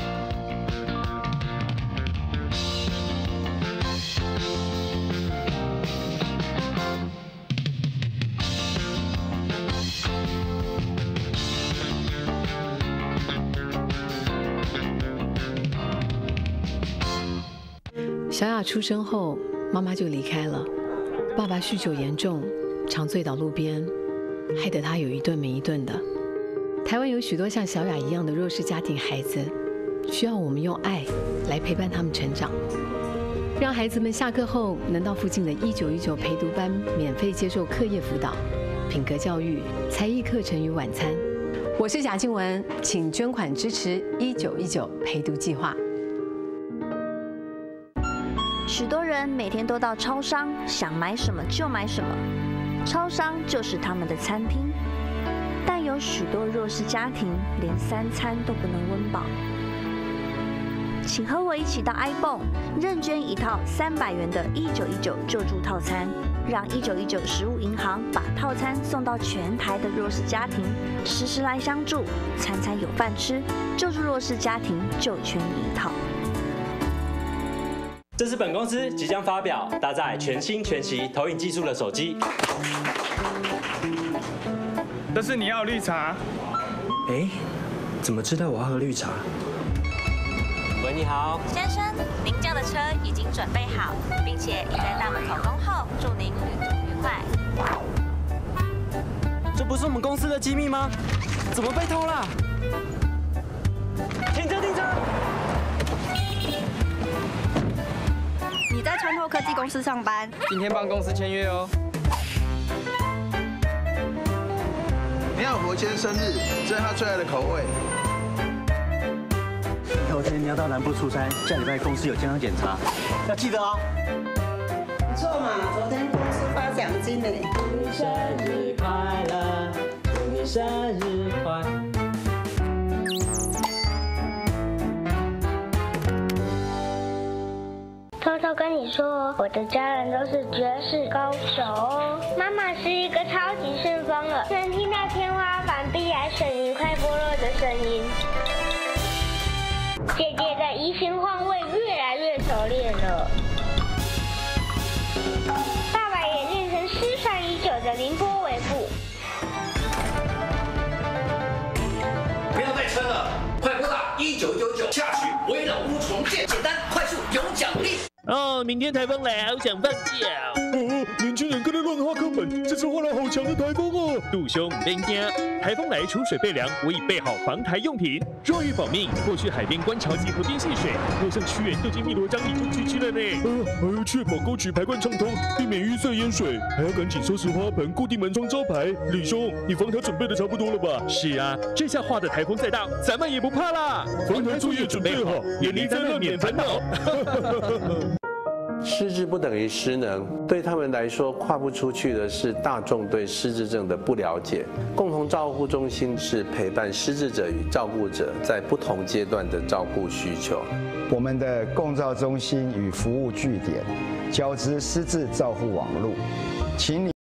小雅出生后，妈妈就离开了，爸爸酗酒严重，常醉倒路边，害得她有一顿没一顿的。台湾有许多像小雅一样的弱势家庭孩子，需要我们用爱来陪伴他们成长，让孩子们下课后能到附近的1919陪读班免费接受课业辅导、品格教育、才艺课程与晚餐。我是贾静雯，请捐款支持1919陪读计划。 许多人每天都到超商，想买什么就买什么，超商就是他们的餐厅。但有许多弱势家庭连3餐都不能温饱。请和我一起到 iBon 认捐一套300元的1919救助套餐，让1919食物银行把套餐送到全台的弱势家庭，时时来相助，餐餐有饭吃，救助弱势家庭就缺你一套。 这是本公司即将发表搭载全新全息投影技术的手机。 这是你要绿茶？ 哎，怎么知道我要喝绿茶？ 喂，你好， 先生，您叫的车已经准备好，并且已在大门口恭候，祝您旅途愉快。 这不是我们公司的机密吗？怎么被偷了？停车！停车！ 你在川透科技公司上班， 今天帮公司签约哦。 妙国先生日，这是他最爱的口味。 后天你要到南部出差，下礼拜公司有健康检查，要记得哦。 不错嘛，昨天公司发奖金呢。祝你生日快乐，祝你生日快乐。 你说，我的家人都是绝世高手哦。妈妈是一个超级顺风耳，能听到天花板碧海水泥块剥落的声音。姐姐的移形换位越来越熟练了。爸爸也练成失传已久的凌波微步。 不要再撑了，快拨打1999洽取围绕屋重建，简单快速有奖励。 哦，明天台风来，好想放假。 年轻人跟着乱画课本，这次画了好强的台风哦！ 杜兄别惊，台风来出水备粮，我已备好防台用品。若欲保命，或去海边观潮及河边戏水，或向屈原、斗金、汨罗江里中区区了呢。 还要确保沟渠排灌畅通，避免淤塞淹水，还要赶紧收拾花盆，固定门窗招牌。李兄，你防台准备的差不多了吧？ 是啊，这下画的台风再大，咱们也不怕啦。 防台作业准备好，远离灾难免烦恼。 失智不等于失能，对他们来说，跨不出去的是大众对失智症的不了解。共同照护中心是陪伴失智者与照顾者在不同阶段的照顾需求。 我们的共照中心与服务据点交织失智照护网路，请你